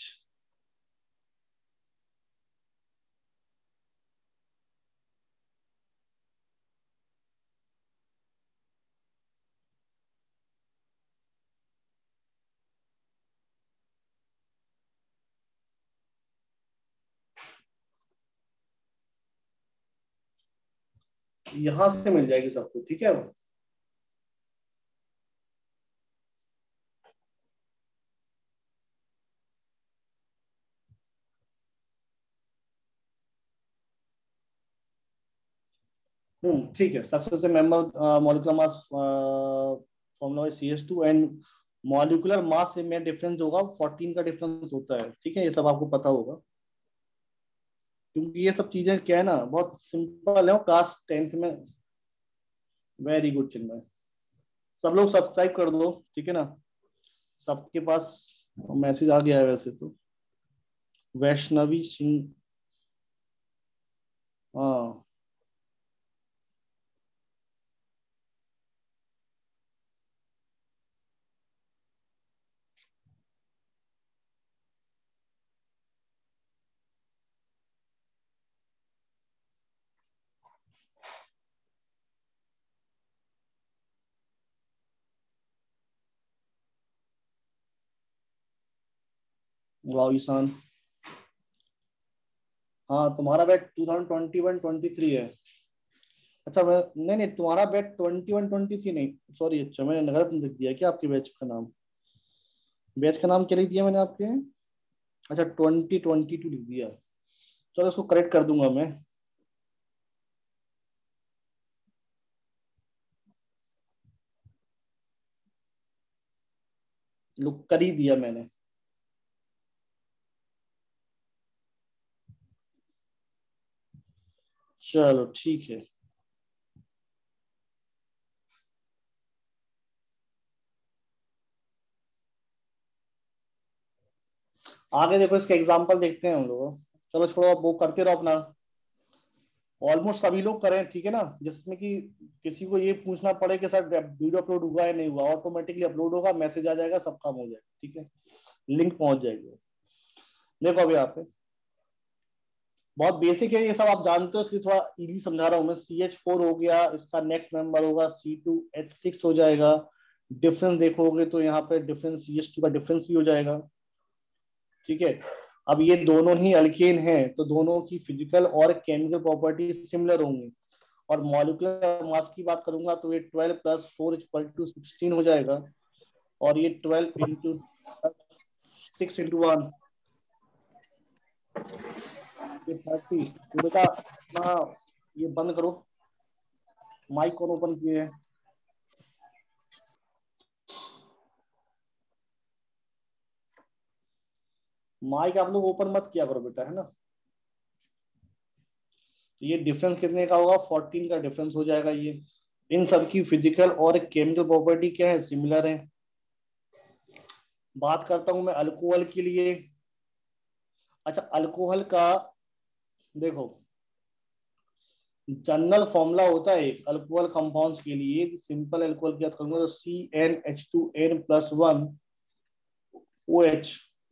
यहाँ से मिल जाएगी सबको, ठीक है। हम्म, ठीक है। Successive member molecular mass formula C H two and molecular mass में डिफरेंस होगा, फोर्टीन का डिफरेंस होता है, ठीक है, ये सब आपको पता होगा। क्योंकि ये सब चीजें क्या है ना, बहुत सिंपल है, क्लास टेंथ में। Very good Chinmay. सब लोग सब्सक्राइब कर दो, ठीक है ना। सबके पास मैसेज आ गया है वैसे तो। वैष्णवी सिंह। हाँ। वाह ईशान। हाँ तुम्हारा batch two thousand twenty one twenty three है। अच्छा मैं, नहीं नहीं, तुम्हारा batch twenty one twenty three नहीं, सॉरी, अच्छा मैंने गलत लिख दिया क्या आपके बैच का नाम? बैच का नाम क्या लिख दिया मैंने आपके? अच्छा ट्वेंटी ट्वेंटी टू लिख दिया। चलो इसको करेक्ट कर दूंगा मैं। लुक कर ही दिया मैंने। चलो ठीक है। आगे देखो, इसका एग्जांपल देखते हैं हम लोग। चलो छोड़ो, अब वो करते रहो अपना। ऑलमोस्ट सभी लोग करें, ठीक है ना, जिसमें कि किसी को ये पूछना पड़े कि सर वीडियो अपलोड हुआ है नहीं हुआ, ऑटोमेटिकली अपलोड होगा, मैसेज आ जाएगा, सब काम हो जाएगा, ठीक है। लिंक पहुंच जाएगी। देखो अभी यहाँ पे बहुत बेसिक है, ये सब आप जानते हो, इसलिए थोड़ा इजी समझा रहा हूँ मैं। सी एच फोर हो गया, इसका नेक्स्ट मेंबर होगा सी टू एच सिक्स हो जाएगा। डिफरेंस देखोगे तो यहाँ पे डिफरेंस सी एच टू का डिफरेंस भी हो जाएगा, ठीक है। अब ये दोनों ही अल्केन हैं, तो दोनों की फिजिकल और केमिकल प्रॉपर्टी सिमिलर होंगी। और मॉलिक्यूलर मास की बात करूंगा तो ये twelve plus four equal to sixteen हो जाएगा। और ये twelve into six into one, ये थर्टी। तो बेटा अपना ये बंद करो, माइक कौन ओपन किए है? माइक आप लोग ओपन मत किया करो बेटा, है ना। तो ये डिफरेंस कितने का होगा? फोर्टीन का डिफरेंस हो जाएगा ये। इन सब की फिजिकल और केमिकल प्रॉपर्टी क्या है? सिमिलर है। बात करता हूं मैं अल्कोहल के लिए। अच्छा अल्कोहल का देखो, जनरल फॉर्मूला होता है एक अल्कोहल कंपाउंड्स के लिए। सिंपल अल्कोहल की बात करूंगा तो C N H two N plus one O H.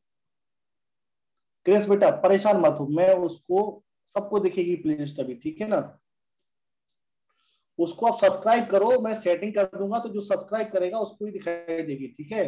Chris बेटा परेशान मत हो, मैं उसको सबको दिखेगी प्लेलिस्ट अभी, ठीक है ना। उसको आप सब्सक्राइब करो, मैं सेटिंग कर दूंगा, तो जो सब्सक्राइब करेगा उसको ही दिखाई देगी, ठीक है।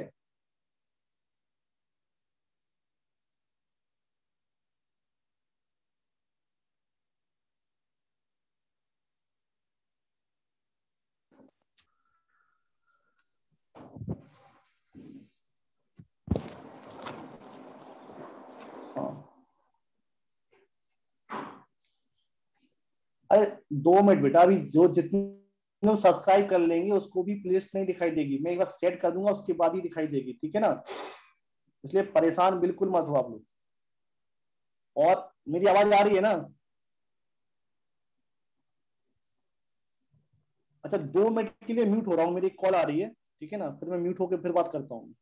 अरे दो मिनट बेटा, अभी जो जितने सब्सक्राइब कर लेंगे उसको भी प्लेलिस्ट नहीं दिखाई देगी, मैं एक बार सेट कर दूंगा उसके बाद ही दिखाई देगी, ठीक है ना। इसलिए परेशान बिल्कुल मत हो आप लोग। और मेरी आवाज आ रही है ना? अच्छा, दो मिनट के लिए म्यूट हो रहा हूँ, मेरी कॉल आ रही है, ठीक है ना, फिर मैं म्यूट होकर फिर बात करता हूँ।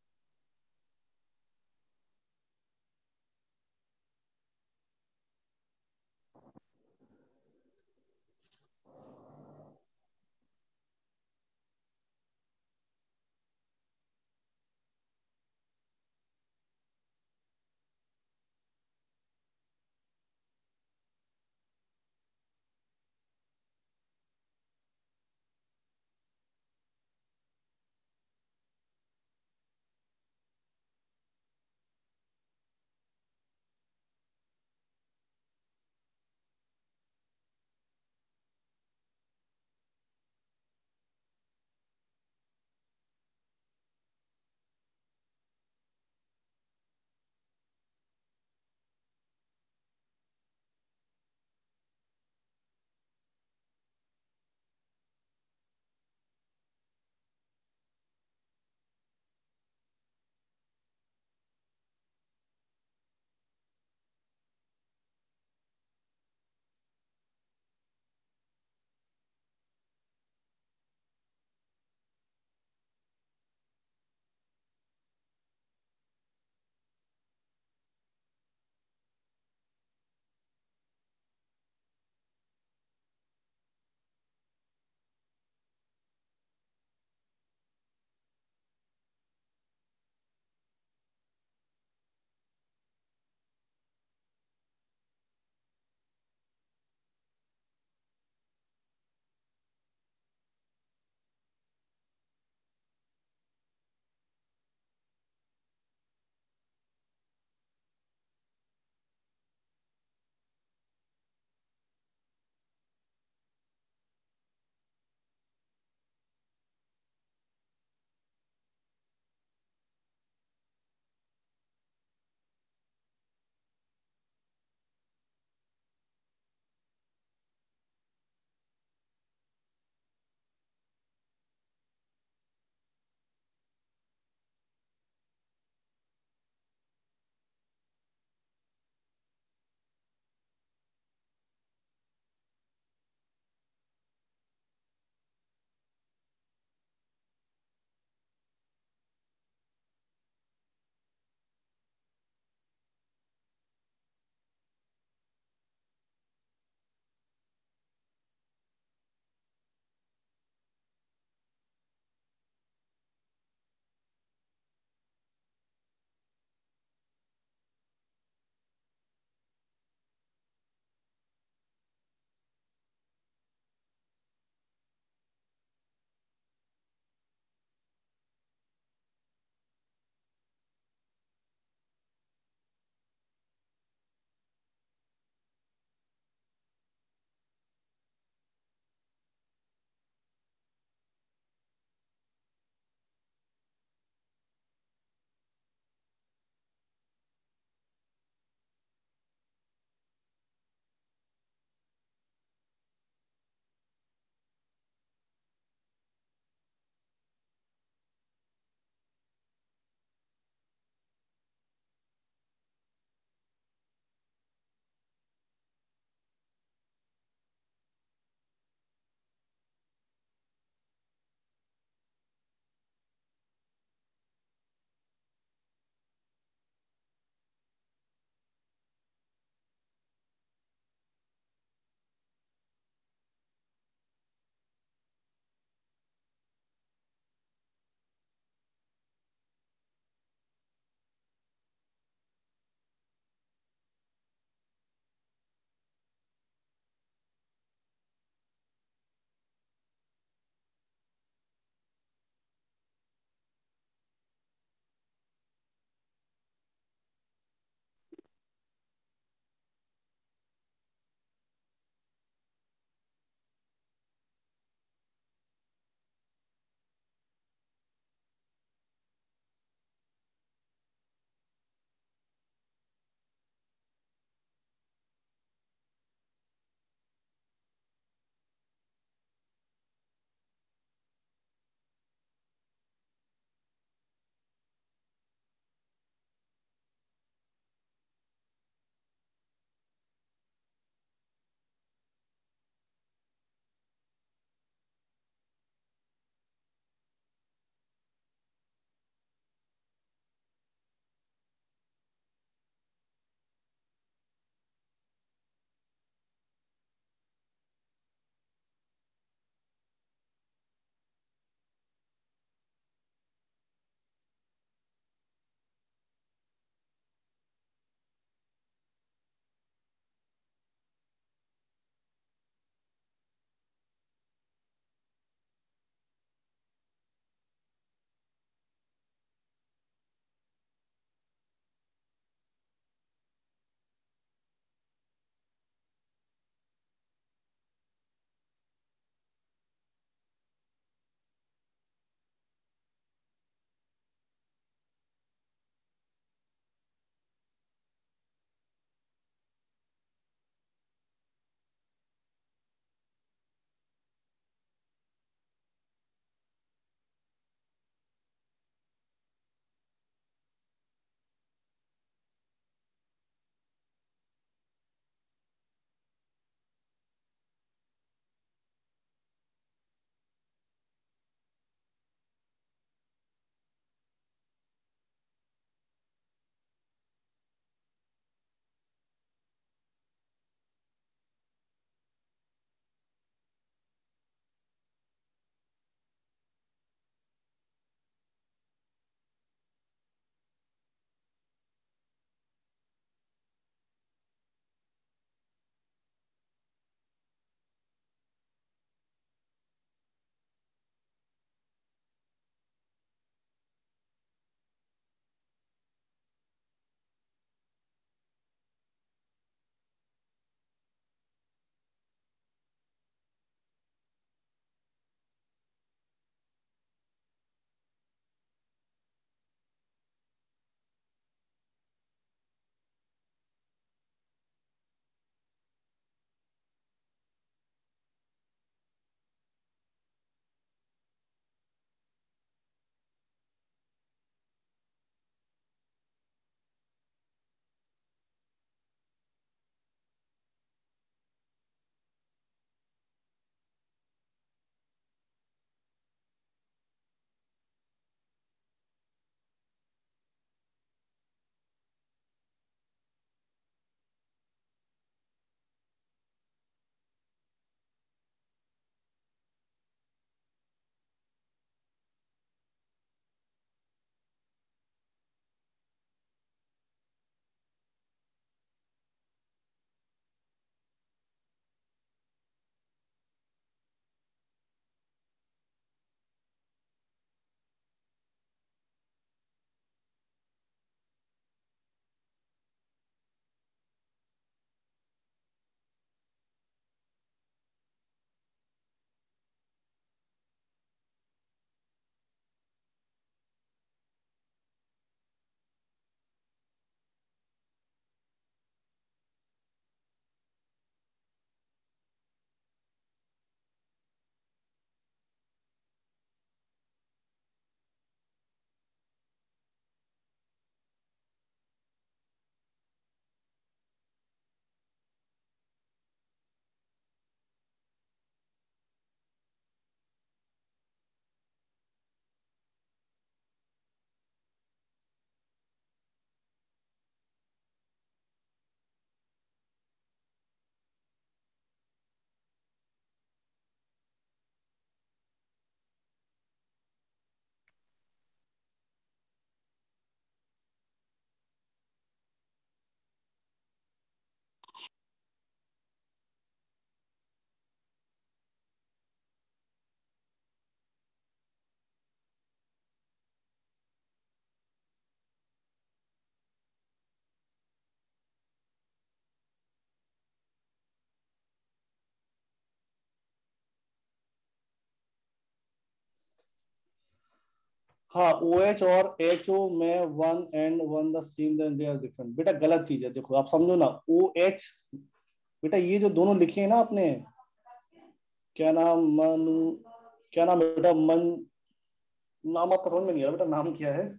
हाँ, ओ एच और एच ओ में one and one the same then they are different. बेटा गलत चीज है, देखो आप समझो ना, ओ एच, बेटा ये जो दोनों लिखे हैं ना आपने, क्या नाम, मनु, क्या नाम बेटा, मन, नाम आपका समझ में नहीं आ रहा बेटा, नाम क्या है,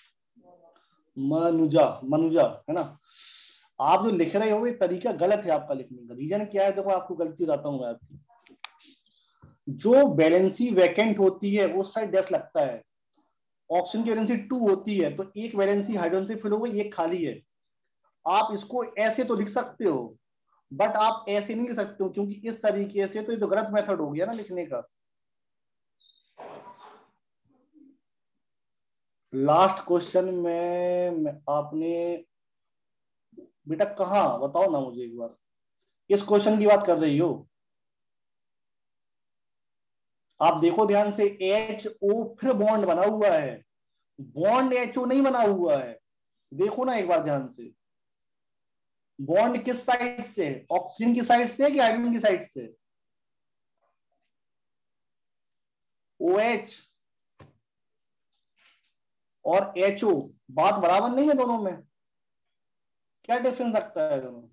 मनुजा, मनुजा है ना। आप जो लिख रहे हो ये तरीका गलत है आपका लिखने का। रीजन क्या है, देखो आपको गलती बताता हूँ मैं आपकी। जो वैलेंसी वैकेंट होती है उस साइड डैश लगता है, ऑप्शन की वैलेंसी टू होती है, तो एक वैलेंसी हाइड्रोजन से फिल हो गई, एक खाली है। आप इसको ऐसे तो लिख सकते हो, बट आप ऐसे नहीं लिख सकते हो, क्योंकि इस तरीके से तो ये तो गलत मेथड हो गया ना लिखने का। लास्ट क्वेश्चन में, में आपने, बेटा कहाँ बताओ ना मुझे एक बार, इस क्वेश्चन की बात कर रही हो? आप देखो ध्यान से, एच ओ फिर बॉन्ड बना हुआ है, बॉन्ड एच ओ नहीं बना हुआ है। देखो ना एक बार ध्यान से, बॉन्ड किस साइड से, ऑक्सीजन की साइड से कि हाइड्रोजन की साइड से? ओ एच और एच ओ, बात बराबर नहीं है दोनों में? क्या डिफरेंस रखता है दोनों?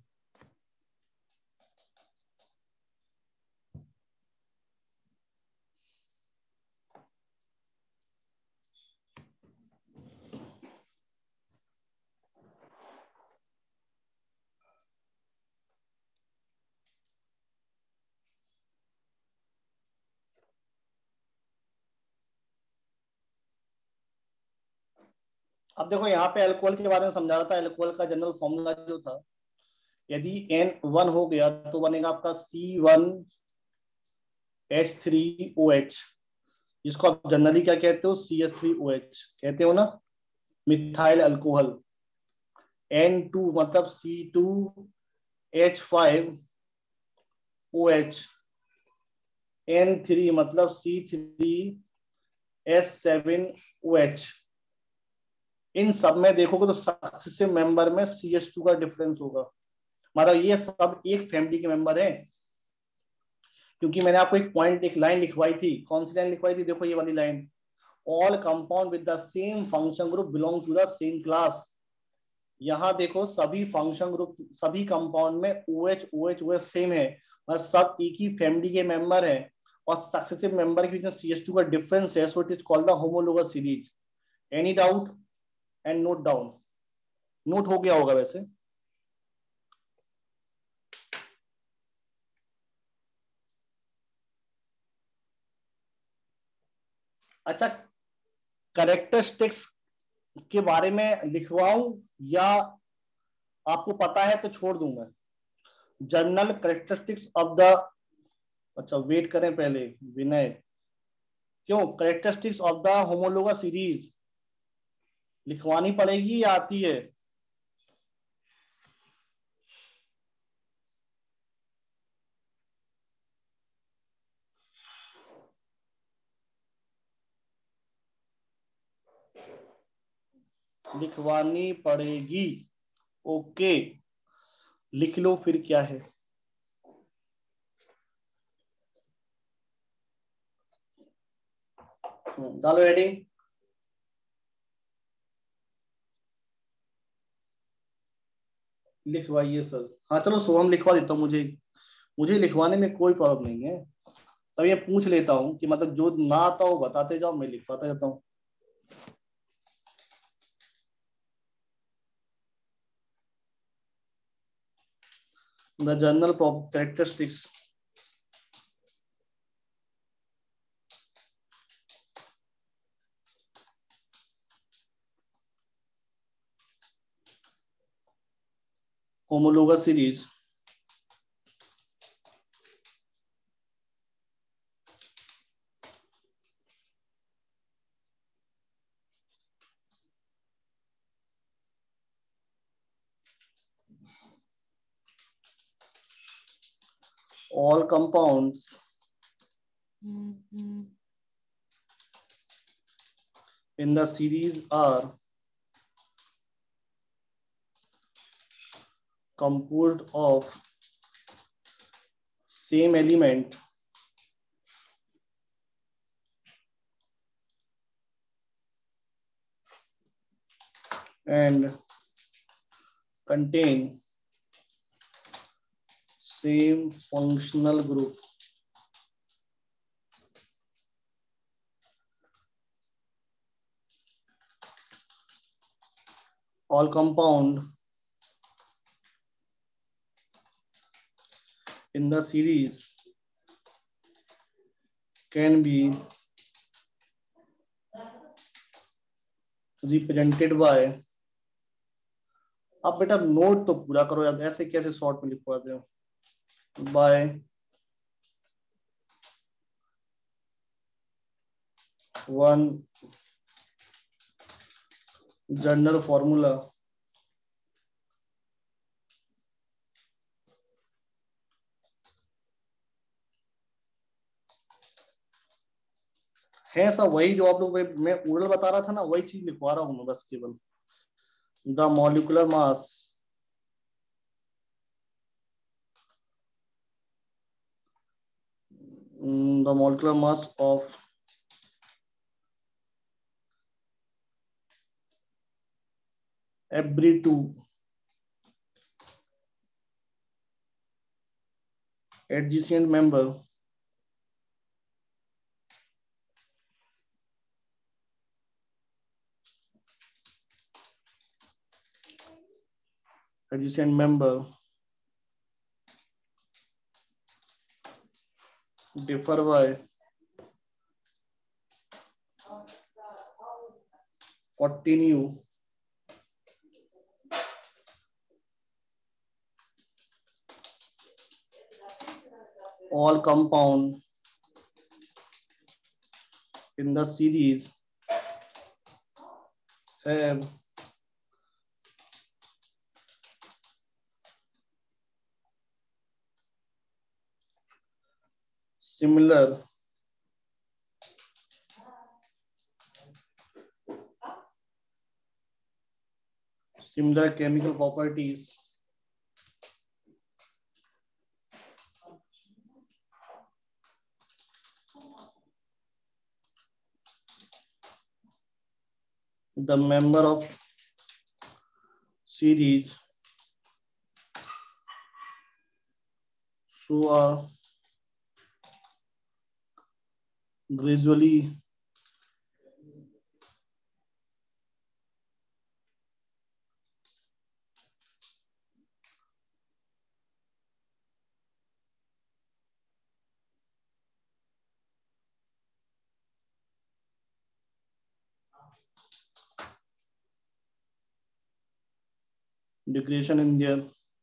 अब देखो यहाँ पे अल्कोहल के बारे में समझा रहा था, अल्कोहल का जनरल फॉर्मूला जो था, यदि एन वन हो गया तो बनेगा आपका C one H three O H, जिसको आप जनरली क्या कहते हो, C H three O H कहते हो ना, मिथाइल अल्कोहल। एन टू मतलब C two H five O H, N three मतलब C three S seven O H. इन सब में देखोगे तो सक्सेसिव मेंबर में सी एच टू का डिफरेंस होगा, मतलब ये सब एक फैमिली के मेंबर हैं। क्योंकि मैंने आपको एक पॉइंट, एक लाइन लिखवाई थी, कौन सी लाइन लिखवाई थी, देखो ये वाली line, all compound with the same function group belong to the same class. यहाँ देखो सभी फंक्शन ग्रुप, सभी कंपाउंड में O H O H O H same है, मतलब सब एक ही फैमिली के मेंबर हैं, और सक्सेसिव मेंबर के बीच में सी एच टू का डिफरेंस है, so it is called the homologous series. Any doubt? And note down, note हो गया होगा वैसे। अच्छा, करेक्टरिस्टिक्स के बारे में लिखवाऊं या आपको पता है तो छोड़ दूंगा? जनरल करेक्टरिस्टिक्स ऑफ द, अच्छा वेट करें पहले, विनय, क्यों characteristics of the homologous series लिखवानी पड़ेगी या आती है? लिखवानी पड़ेगी, ओके, लिख लो फिर क्या है। डालो हेडिंग, लिखवाइए सर। हाँ चलो सोहम लिखवा देता हूँ, मुझे मुझे लिखवाने में कोई प्रॉब्लम नहीं है। तब ये पूछ लेता हूँ कि मतलब जो ना आता हो बताते जाओ, मैं लिखवाता जाता हूँ। The general characteristics homologous series all compounds in the series are composed of same element and contain same functional group. All compound in the series can be represented by, अब बेटा नोट तो पूरा करो यार, ऐसे कैसे शॉर्ट में लिख पाते हो, by one general formula है ऐसा, वही जो आप लोग मैं ओरल बता रहा था ना, वही चीज लिखवा रहा हूं मैं बस केवल। The molecular mass the molecular mass of every two adjacent member adjacent member differ by fourteen U all compound in the series have similar similar chemical properties the member of series show a gradually degradation in their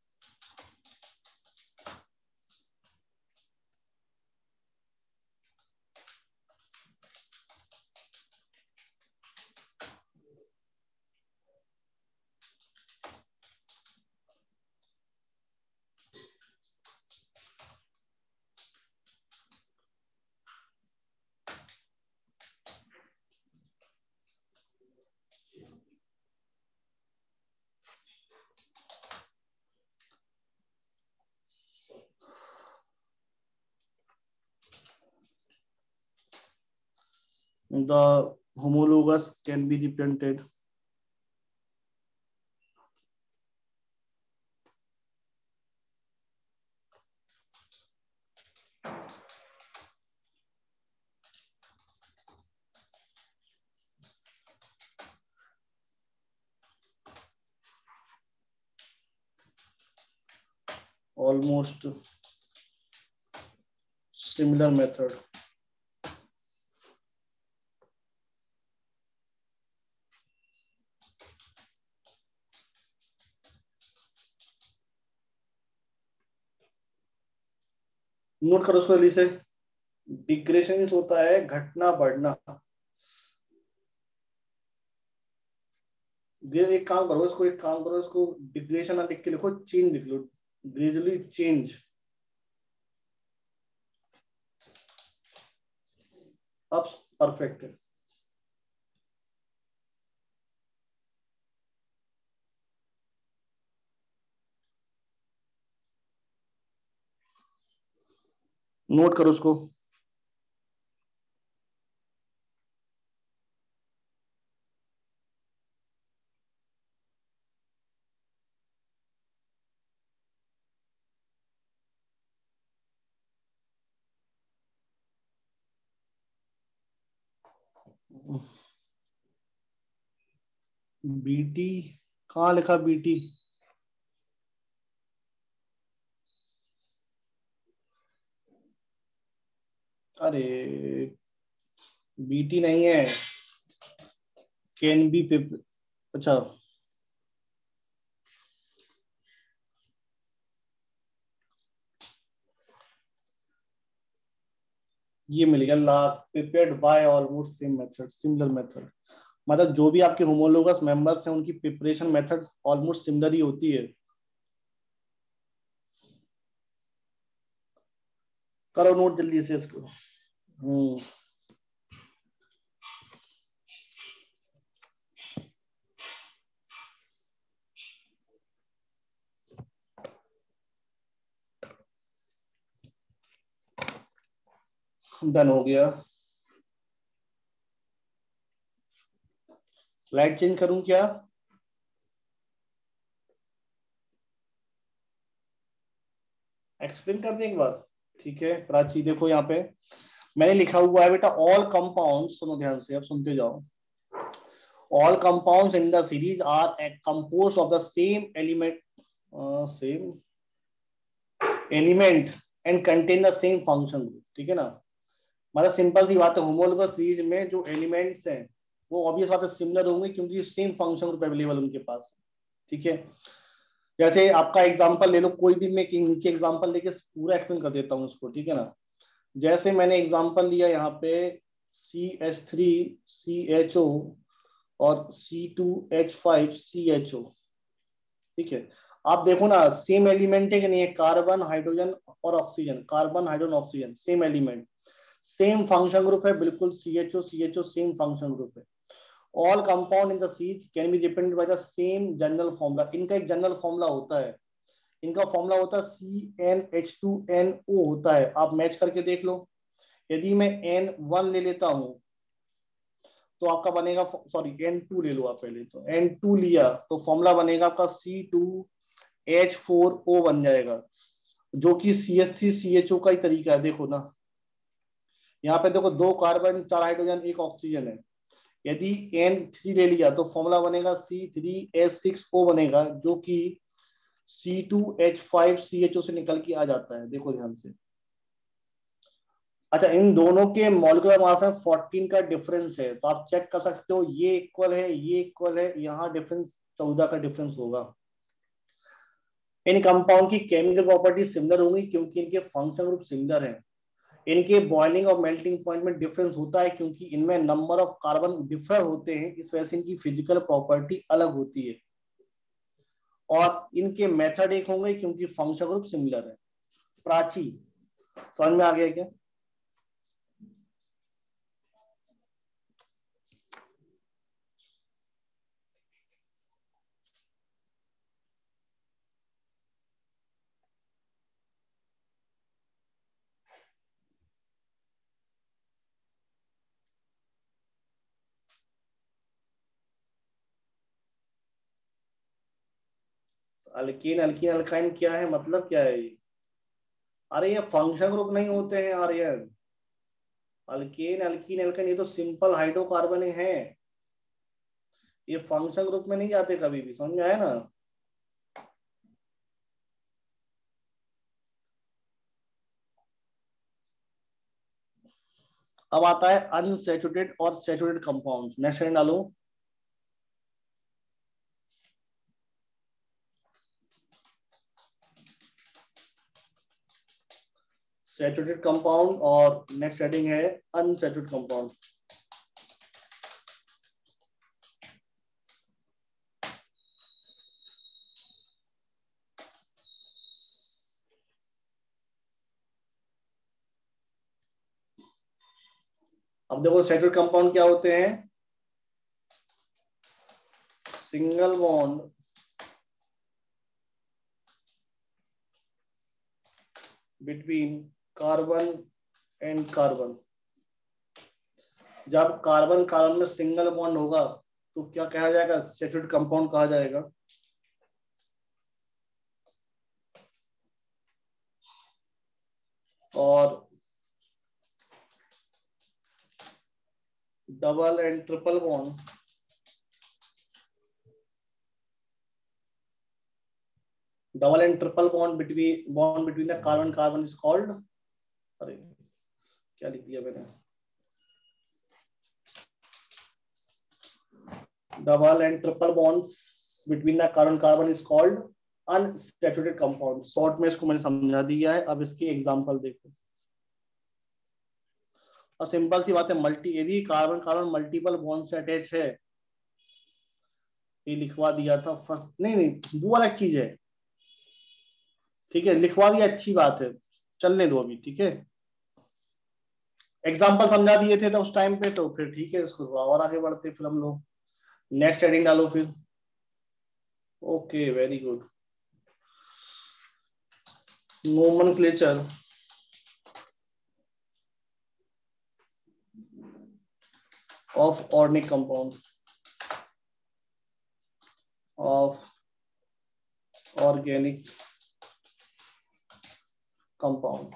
the homologous can be represented almost similar method. Note करो उसको जल्दी से। Digression होता है घटना बढ़ना। एक काम करो इसको एक काम करो इसको डिग्रेशन ना लिख के लिखो, चेंज लिख लो, ग्रेजुअली चेंज। अब परफेक्ट है। नोट करो उसको। बीटी कहाँ लिखा बीटी? अरे बीटी नहीं है, कैन बी पेपर। अच्छा ये मिल गया, ला prepared by almost same method, similar method. मतलब जो भी आपके होमोलोगस मेंबर्स हैं उनकी प्रिपरेशन मेथड ऑलमोस्ट सिमिलर ही होती है। करो नोट जल्दी से इसको। हम्म डन हो गया। स्लाइड चेंज करूं क्या? एक्सप्लेन कर दें एक बार? ठीक है प्राची, देखो यहाँ पे मैंने लिखा हुआ है बेटा, ऑल कंपाउंड्स, सुनो ध्यान से, अब सुनते जाओ। All compounds in the series are composed of the same element, same element and contain the same function. ठीक है ना? मतलब सिंपल सी बात है, होमोलोगस सीरीज में जो एलिमेंट्स हैं वो ऑब्वियस बात है सिमिलर होंगे, क्योंकि सेम फंक्शन ग्रुप अवेलेबल उनके पास। ठीक है? जैसे आपका एग्जांपल ले लो कोई भी, मैं नीचे एग्जांपल लेके पूरा एक्सप्लेन कर देता हूँ उसको। ठीक है ना? जैसे मैंने एग्जांपल लिया यहाँ पे C H three C H O और C two H five C H O. ठीक है? आप देखो ना, सेम एलिमेंट है कि नहीं है? कार्बन हाइड्रोजन और oxygen, carbon hydrogen oxygen same element, same function group है बिल्कुल, C H O C H O same function group है। All compound in the series can be represented by the same general formula. इनका एक general formula होता है, इनका formula होता है C N H two N O होता है। आप मैच करके देख लो। यदि मैं एन वन ले लेता हूं तो आपका बनेगा, सॉरी एन टू ले लो आप पहले, तो एन टू लिया तो फॉर्मूला बनेगा आपका C two H four O बन जाएगा, जो कि C H three C H O का ही तरीका है। देखो ना यहाँ पे, देखो दो कार्बन चार हाइड्रोजन एक ऑक्सीजन है। यदि एन थ्री ले लिया तो फॉर्मूला बनेगा C three H six O बनेगा, जो कि C two H five C H O से निकल के आ जाता है। देखो ध्यान से। अच्छा, इन दोनों के मॉलिक्यूलर मास में फोर्टीन का डिफरेंस है, तो आप चेक कर सकते हो ये इक्वल है ये इक्वल है, यहाँ डिफरेंस चौदह का डिफरेंस होगा। इन कंपाउंड की केमिकल प्रॉपर्टी सिमिलर होंगी क्योंकि इनके फंक्शन ग्रुप सिमिलर हैं। इनके बॉइलिंग और मेल्टिंग पॉइंट में डिफरेंस होता है क्योंकि इनमें नंबर ऑफ कार्बन डिफर होते हैं, इस वजह से इनकी फिजिकल प्रॉपर्टी अलग होती है। और इनके मेथड एक होंगे क्योंकि फंक्शन ग्रुप सिमिलर है। प्राची समझ में आ गया क्या? अल्कीन अल्कीन अल्काइन क्या है, मतलब क्या है ये? अरे ये फंक्शन ग्रुप नहीं होते हैं आर्यन। अल्केन अल्कीन एल्काइन ये तो सिंपल हाइड्रोकार्बन है, ये फंक्शन ग्रुप में नहीं जाते कभी भी। समझ में आया ना? अब आता है अनसैचुरेटेड और सैचुरेटेड कंपाउंड्स। नेक्स्ट लाइन डालो। सैचुरेटेड कंपाउंड और नेक्स्ट हेडिंग है अनसैचुरेटेड कंपाउंड। अब देखो सैचुरेटेड कंपाउंड क्या होते हैं? Single bond between carbon and carbon. जब कार्बन कार्बन में सिंगल बॉन्ड होगा तो क्या कहा जाएगा? सैचुरेटेड कंपाउंड कहा जाएगा। और double and triple bond double and triple bond between bond between the carbon carbon is called, अरे क्या लिख दिया मैंने, double and triple bonds between the carbon carbon is called unsaturated compound. Short में इसको मैंने समझा दिया है। अब इसकी एग्जांपल देखो, और सिंपल सी बात है, मल्टी यदि कार्बन कार्बन मल्टीपल बॉन्ड से अटैच है, ये लिखवा दिया था फर्स्ट, नहीं नहीं वो अलग चीज है, ठीक है, लिखवा दिया अच्छी बात है, चलने दो अभी, ठीक है। एग्जाम्पल समझा दिए थे तो उस टाइम पे, तो फिर ठीक है, इसको और आगे बढ़ते फिर हम लोग। नेक्स्ट हेडिंग डालो फिर। Okay very good. Nomenclature of organic compound of organic compound.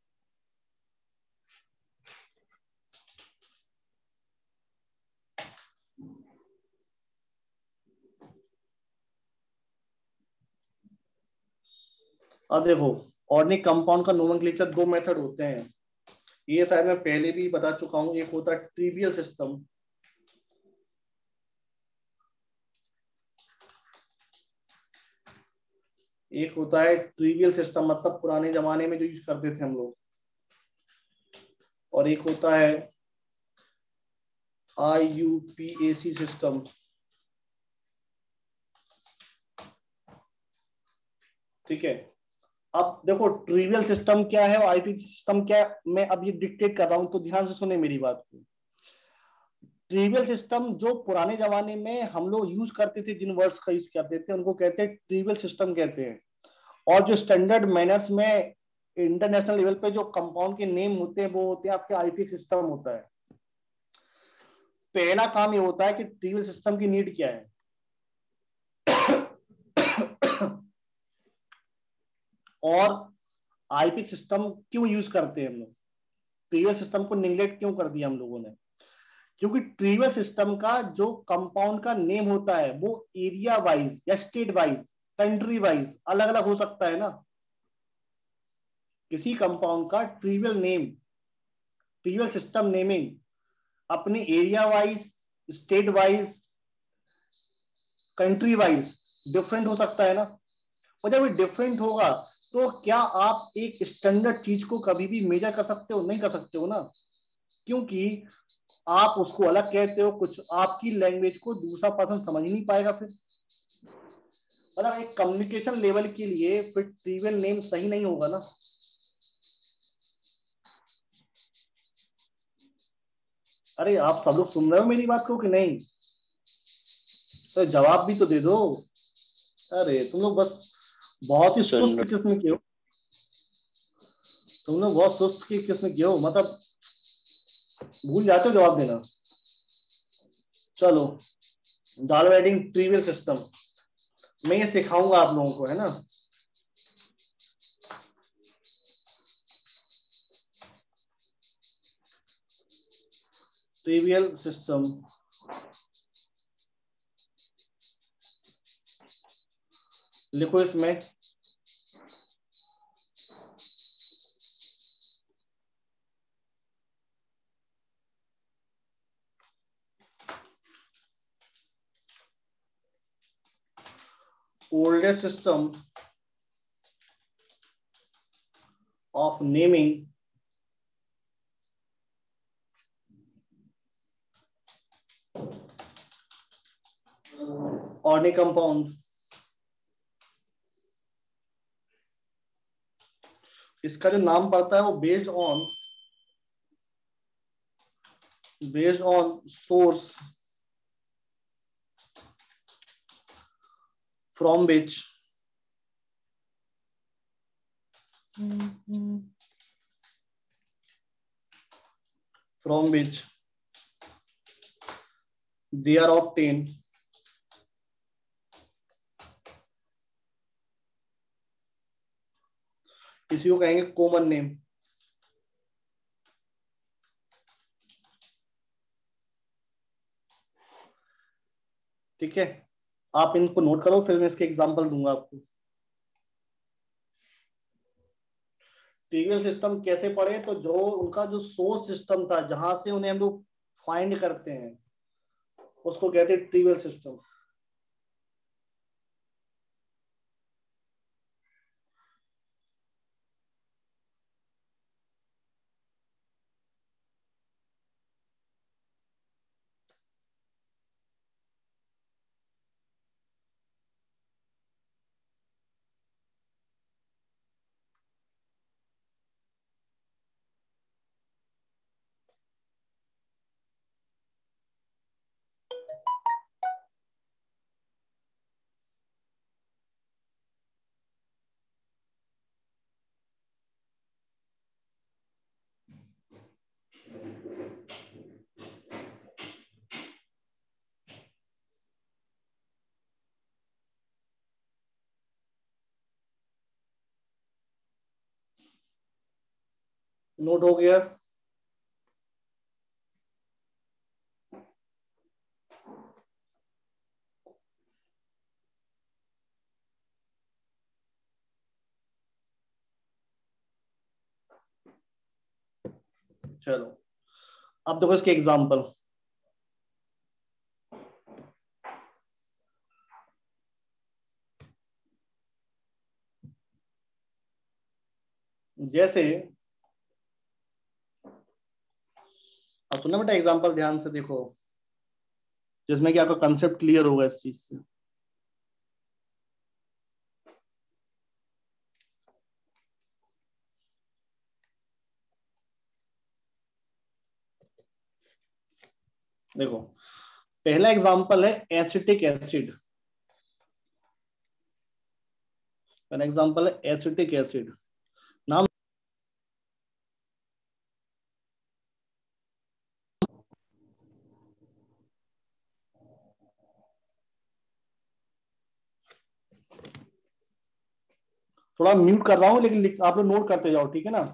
अब देखो, ऑर्गेनिक कंपाउंड का नोमेनक्लेचर दो मेथड होते हैं, ये शायद मैं पहले भी बता चुका हूं। एक होता है ट्रिवियल सिस्टम, एक होता है ट्रिवियल सिस्टम मतलब पुराने जमाने में जो यूज करते थे हम लोग, और एक होता है I U P A C system, ठीक है। अब देखो ट्रिवियल सिस्टम क्या है और आईपी सिस्टम क्या है, मैं अब ये डिक्टेट कर रहा हूं तो ध्यान से सुने मेरी बात को। ट्रिवियल सिस्टम जो पुराने जमाने में हम लोग यूज करते थे, जिन वर्ड्स का यूज करते थे उनको कहते हैं ट्रिवियल सिस्टम कहते हैं। और जो स्टैंडर्ड मैनर्स में इंटरनेशनल लेवल पे जो कंपाउंड के नेम होते हैं वो होते हैं आपके आईपी सिस्टम होता है। पहला काम ये होता है कि ट्रिवियल सिस्टम की नीड क्या है और आईपी सिस्टम क्यों यूज करते हैं हम लोग, ट्रिवियल सिस्टम को निगलेक्ट क्यों कर दिया हम लोगों ने। क्योंकि ट्रिवियल सिस्टम का जो कंपाउंड का नेम होता है वो एरिया वाइज या स्टेट वाइज, कंट्री वाइज अलग अलग हो सकता है ना। किसी कंपाउंड का trivial name, trivial system naming अपने area wise, state wise, country wise different हो सकता है ना। और जब ये डिफरेंट होगा तो क्या आप एक स्टैंडर्ड चीज को कभी भी मेजर कर सकते हो? नहीं कर सकते हो ना, क्योंकि आप उसको अलग कहते हो, कुछ आपकी लैंग्वेज को दूसरा पर्सन समझ नहीं पाएगा। फिर मतलब एक कम्युनिकेशन लेवल के लिए फिर ट्रिवियल नेम सही नहीं होगा ना। अरे आप सब लोग सुन रहे हो मेरी बात को कि नहीं? तो जवाब भी तो दे दो। अरे तुम लोग बस बहुत ही सुस्त किस्म के हो, तुम लोग बहुत सुस्त की किस्म के हो, मतलब भूल जाते हो जवाब देना। चलो, डालवेडिंग ट्रिवियल सिस्टम मैं ये सिखाऊंगा आप लोगों को, है ना। ट्रिवियल सिस्टम लिखो इसमें, oldest system of naming organic compound, इसका जो नाम पड़ता है वो based on based on source from which from which they are obtained इसी को कहेंगे कॉमन नेम। ठीक है, आप इनको नोट करो, फिर मैं इसके एग्जांपल दूंगा आपको। ट्रिवियल सिस्टम कैसे पढ़े, तो जो उनका जो सोर्स सिस्टम था, जहां से उन्हें हम लोग फाइंड करते हैं, उसको कहते हैं ट्रिवियल सिस्टम। नोट हो गया? चलो, अब देखो इसके एग्जांपल। जैसे, अब सुनना बेटा, एग्जांपल ध्यान से देखो, जिसमें कि आपका कंसेप्ट क्लियर होगा इस चीज से। देखो, पहला एग्जांपल है एसिटिक एसिड। पहला एग्जांपल है एसिटिक एसिड। नाम, थोड़ा म्यूट कर रहा हूं, लेकिन लिख- आप लोग नोट करते जाओ, ठीक है ना।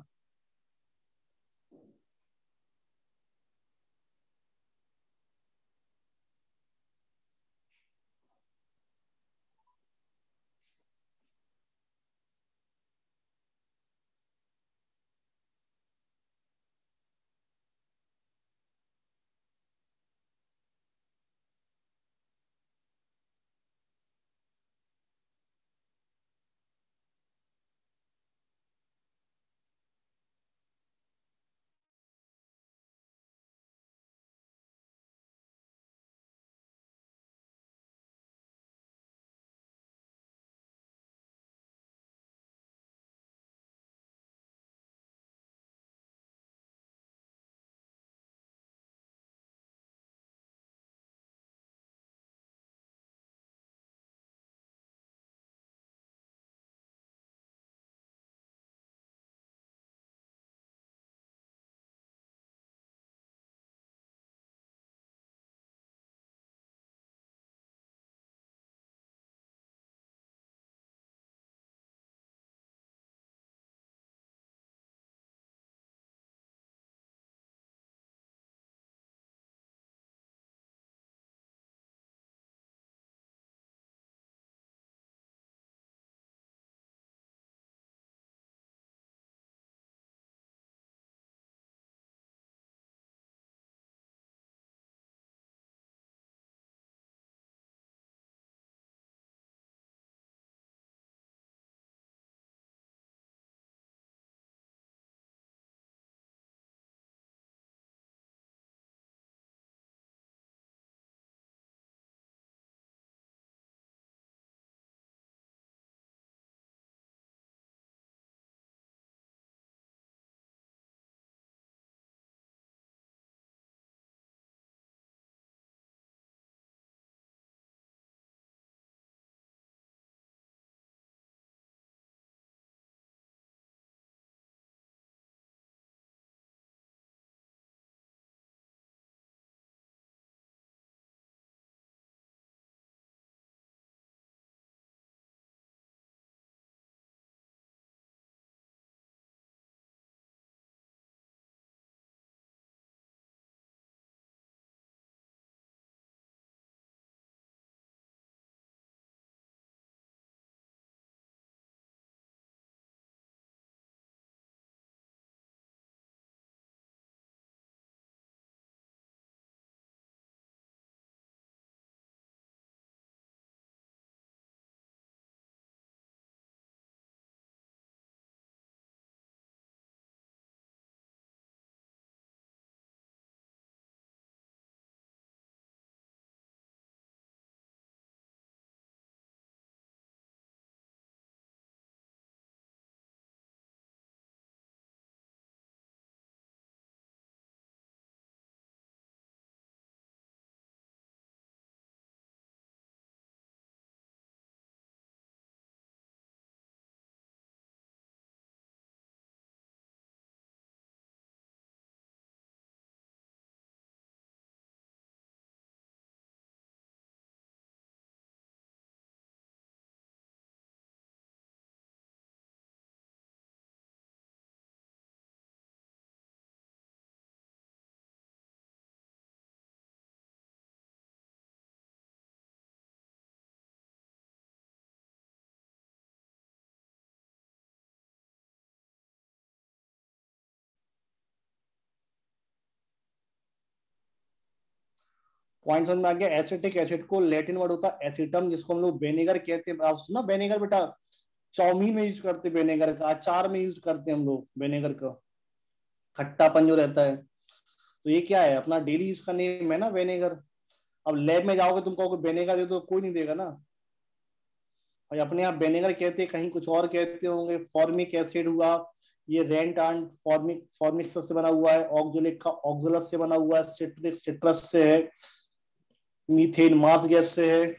पॉइंट समझ में आ गया। एसिटिक एसिड को लैटिन वर्ड होता है एसिटम, जिसको हम लोग वेनेगर कहते हैं। आप सुना वेनेगर बेटा? चाउमीन में यूज करते हैं वेनेगर का, अचार में यूज करते हैं हम लोग वेनेगर का, खट्टापन जो रहता है। तो ये क्या है, अपना डेली यूज का नेम है ना वेनेगर। अब लैब में जाओगे तुम कहोगे वेनेगर दे दो, कोई नहीं देगा ना। और अपने यहाँ वेनेगर कहते हैं, कहीं कुछ और कहते होंगे। फॉर्मिक एसिड हुआ, ये रेंट एंड फॉर्मिक फॉर्मिक से बना हुआ है। ऑक्जेलिक का ऑक्जुलस से बना हुआ है। सिट्रिक सिट्रस से है। मीथेन मार्स गैस से है।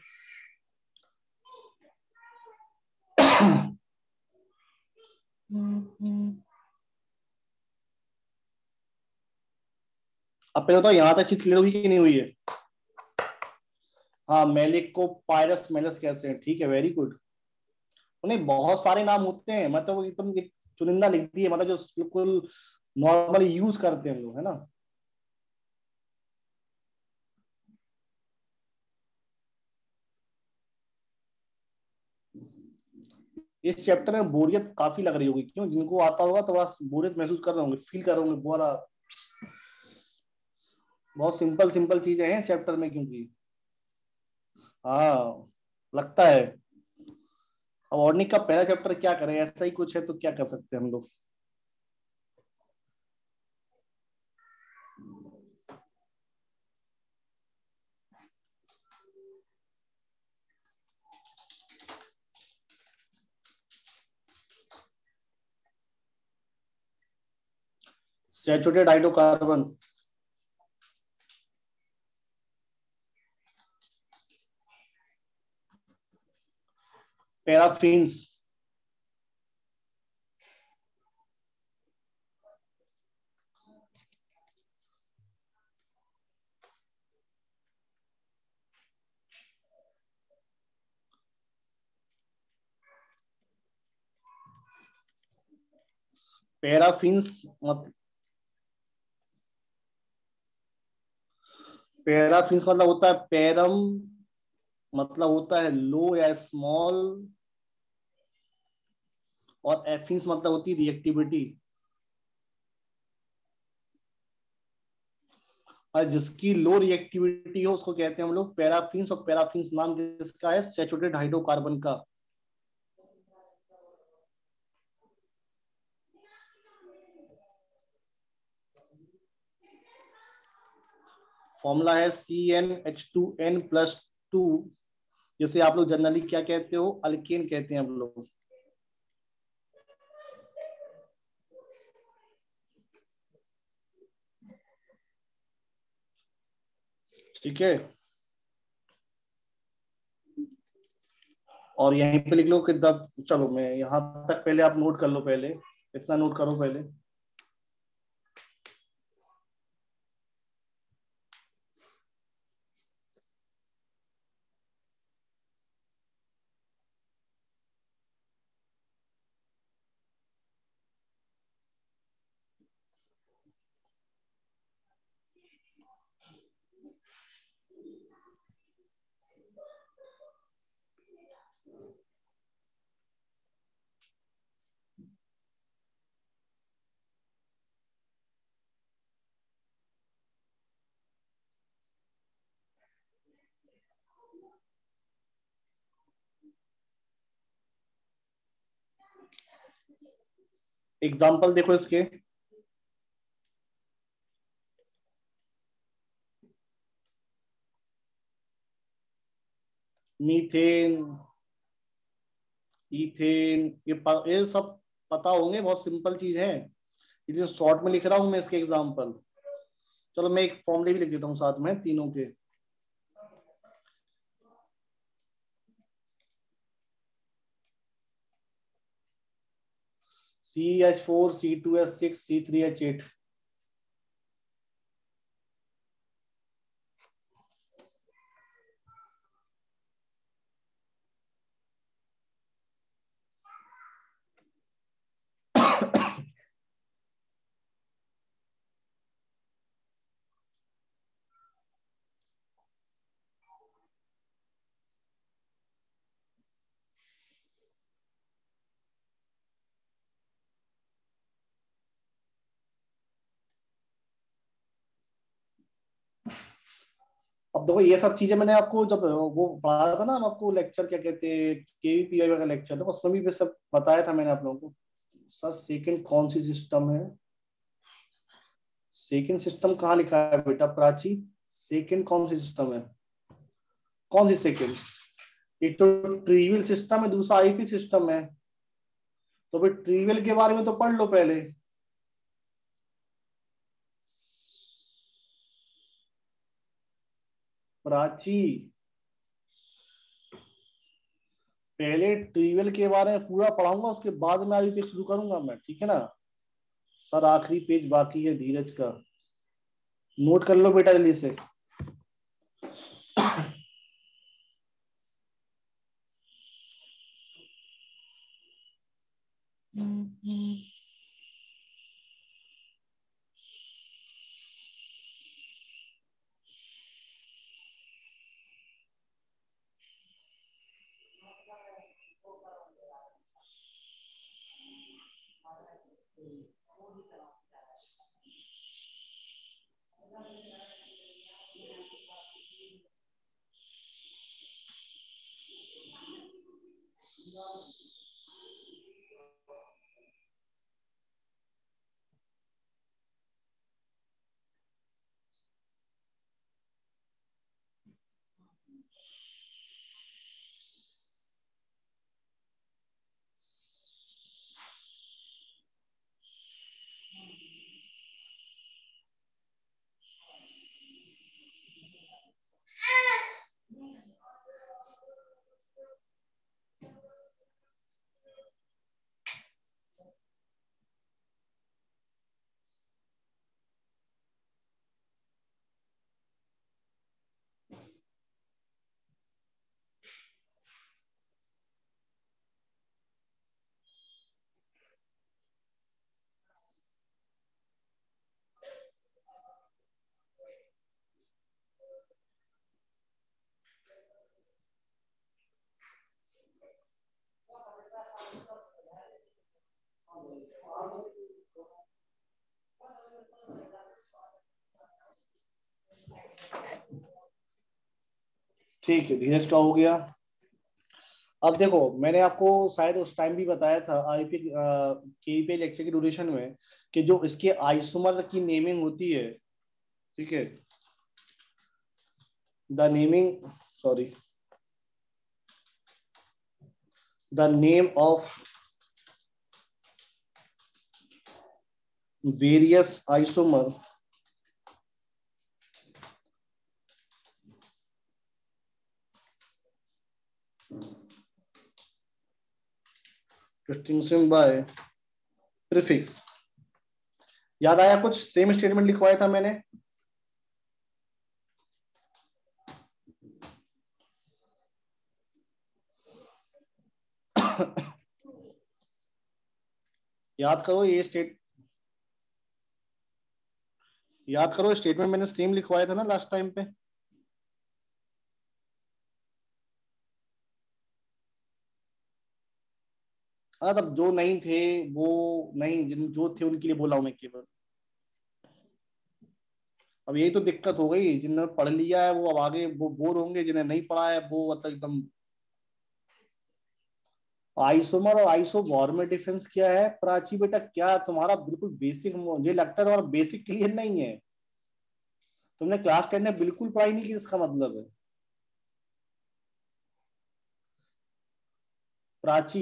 अब पहले तो यहाँ तक चीज क्लियर हुई कि नहीं हुई है? हाँ, मेलिक को पायरस मेलस कहते हैं। ठीक है, वेरी गुड। उन्हें बहुत सारे नाम होते हैं, मतलब वो एकदम एक चुनिंदा लिख दिए, मतलब जो बिल्कुल नॉर्मली यूज करते हैं हम लोग, है ना। इस चैप्टर में बोरियत काफी लग रही होगी, क्यों? जिनको आता होगा थोड़ा बोरियत महसूस कर रहे होंगे, फील कर रहे होंगे बोरा। बहुत सिंपल सिंपल चीजें हैं चैप्टर में, क्योंकि हाँ, लगता है। अब ऑर्निक का पहला चैप्टर क्या करें, ऐसा ही कुछ है तो क्या कर सकते हैं हम लोग। Saturated hydrocarbon, paraffins. पैराफिन्स मत पैराफिन्स मतलब होता है पैरम, मतलब होता है लो या स्मॉल। और एफिन्स मतलब होती है रिएक्टिविटी। और जिसकी लो रिएक्टिविटी हो उसको कहते हैं हम लोग पैराफिन्स। और पैराफिन्स नाम किसका है? सैचुरेटेड हाइड्रोकार्बन का। फॉर्मूला है C N H two N plus two. जिसे आप लोग जनरली क्या कहते हो? अल्केन कहते हैं हम लोग। ठीक है। और यहीं पे लिख लो कि द चलो मैं यहाँ तक पहले आप नोट कर लो, पहले इतना नोट करो पहले। एग्जाम्पल देखो इसके। मीथेन, इथेन, ये प, ये सब पता होंगे, बहुत सिंपल चीज है। ये जो शॉर्ट में लिख रहा हूं मैं इसके एग्जाम्पल। चलो मैं एक फॉर्मूले भी लिख देता हूँ साथ में तीनों के। C H four, C two H six, C three H eight. अब देखो ये सब चीजें मैंने आपको जब वो पढ़ा था ना, हम आपको लेक्चर क्या कहते हैं, केवीपीआई का लेक्चर था, उसमें भी सब बताया था मैंने आप लोगों को। सर सेकंड कौन सी सिस्टम है? सेकंड सिस्टम कहाँ लिखा है बेटा प्राची? सेकंड कौन सी सिस्टम है? कौन सी सेकंड? एक तो ट्रिवियल सिस्टम है, दूसरा आईपी सिस्टम है। तो फिर ट्रिवियल के बारे में तो पढ़ लो पहले। प्राची पहले ट्रिवियल के बारे में पूरा पढ़ाऊंगा, उसके बाद में आईपी शुरू करूंगा मैं, ठीक है ना? सर आखिरी पेज बाकी है धीरज का, नोट कर लो बेटा जल्दी से। ठीक है, धीरज का हो गया। अब देखो मैंने आपको शायद उस टाइम भी बताया था आईपी केवीपी लेक्चर की ड्यूरेशन में, कि जो इसके आइसोमर की नेमिंग होती है, ठीक है, the naming, sorry, the name of various isomer distinction by prefix. याद आया कुछ? सेम स्टेटमेंट लिखवाया था मैंने। याद करो ये स्टेट याद करो स्टेटमेंट मैंने सेम लिखवाया था ना लास्ट टाइम पे। हाँ, तब जो नहीं थे वो नहीं, जिन जो थे उनके लिए बोला हूं मैं केवल। अब यही तो दिक्कत हो गई, जिन्होंने पढ़ लिया है वो अब आगे वो बोर होंगे, जिन्हें नहीं पढ़ा है वो मतलब एकदम। आइसोमर और आइसोमर में डिफरेंस क्या है प्राची बेटा? क्या तुम्हारा बिल्कुल बेसिक, मुझे लगता है तुम्हारा बेसिक क्लियर नहीं है। तुमने क्लास टेन में बिल्कुल पढ़ाई नहीं की, इसका मतलब है प्राची।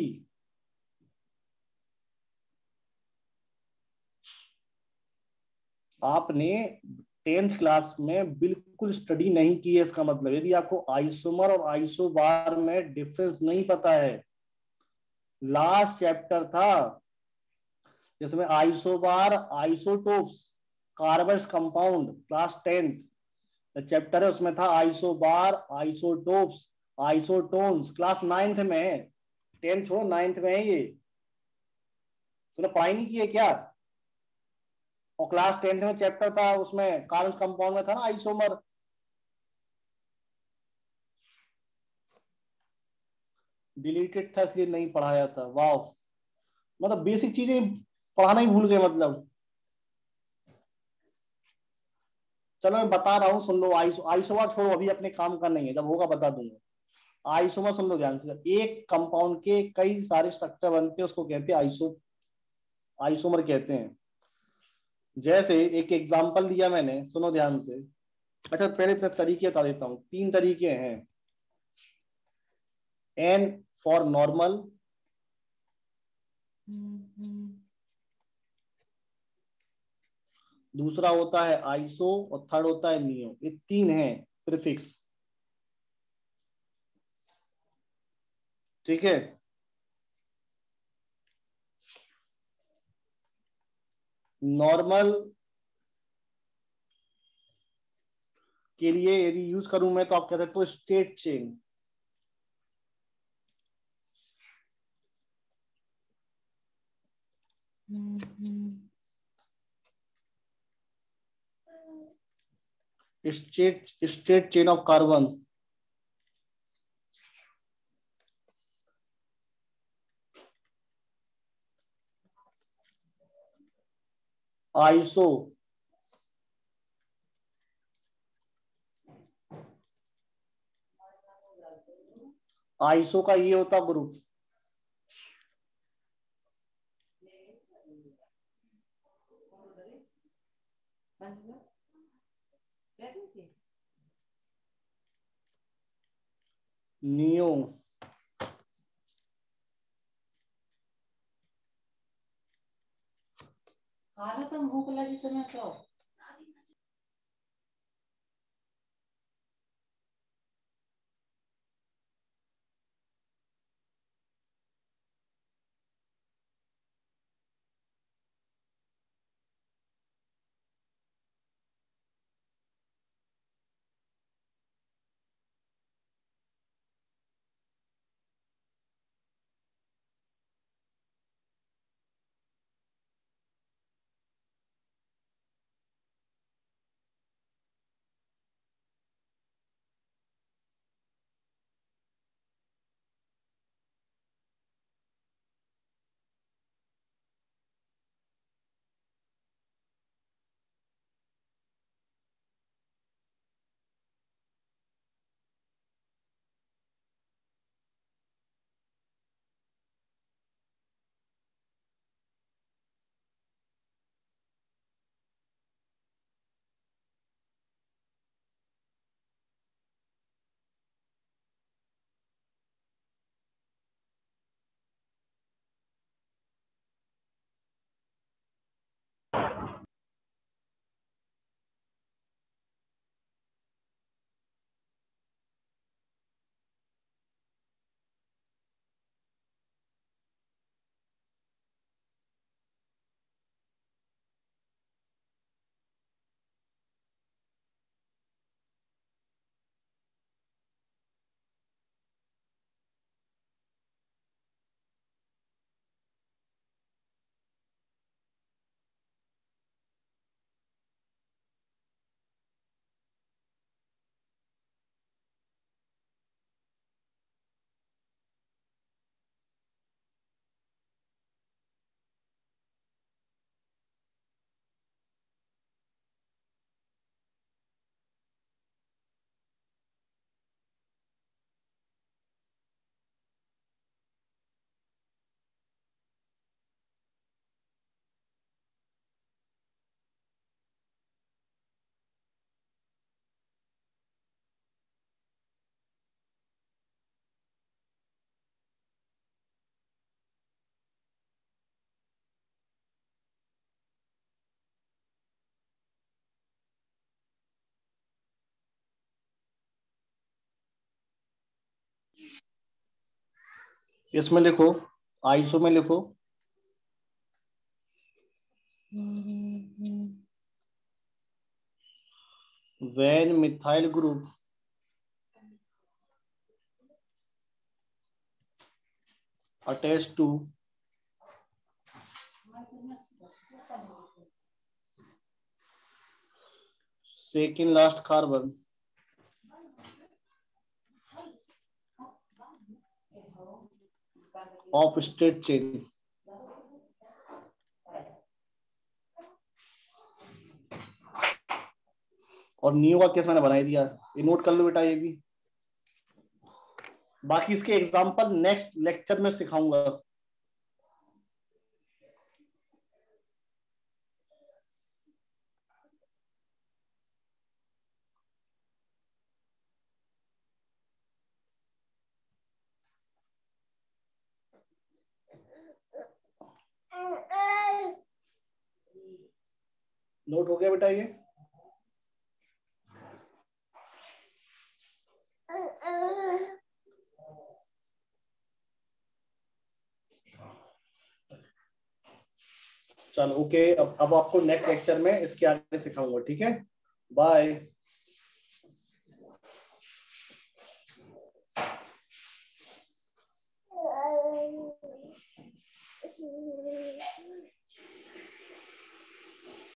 आपने टेंथ क्लास में बिल्कुल स्टडी नहीं की है, इसका मतलब यदि आपको आइसोमर और आइसोबार में डिफरेंस नहीं पता है। लास्ट चैप्टर था जिसमें isobar, isotopes, carbon compound, class tenth chapter है, उसमें था isobar, isotopes, isotones, class ninth में है। टेंथ छोड़ो, नाइन्थ में है ये। तूने पढ़ाई नहीं की है क्या? और क्लास टेंथ में चैप्टर था, उसमें कार्बन कंपाउंड में था ना आइसोमर। डिलीटेड था इसलिए नहीं पढ़ाया था, वाह। मतलब बेसिक चीजें पढ़ाना ही भूल गए मतलब। चलो मैं बता रहा हूँ, सुन लो। आइसो आइसोमर छोड़ो, अभी अपने काम का नहीं है, जब होगा बता दूंगा। आइसोमर सुन लो ध्यान से, एक कंपाउंड के कई सारे स्ट्रक्चर बनते हैं, उसको कहते हैं आइसो आइसोमर कहते हैं। जैसे एक एग्जांपल दिया मैंने, सुनो ध्यान से। अच्छा पहले तो तरीके बता देता हूँ, तीन तरीके हैं। एन फॉर नॉर्मल, दूसरा होता है आइसो, और थर्ड होता है नियो। ये तीन हैं प्रीफिक्स, ठीक है। नॉर्मल के लिए यदि यूज करूं मैं, तो आप कह सकते हो straight chain. Straight straight chain of carbon, iso. Iso का ये होता ग्रुप, नियो। तो भूख लगी तुम्हें तो। इसमें लिखो, आइसो में लिखो when methyl group attached to second last carbon of state chain, और नियो का केस मैंने बना ही दिया, ये नोट कर लो बेटा ये भी। बाकी इसके एग्जांपल नेक्स्ट लेक्चर में सिखाऊंगा। नोट हो गया बेटा ये? चलो ओके, अब अब आपको नेक्स्ट लेक्चर में इसके आगे सिखाऊंगा, ठीक है? बाय।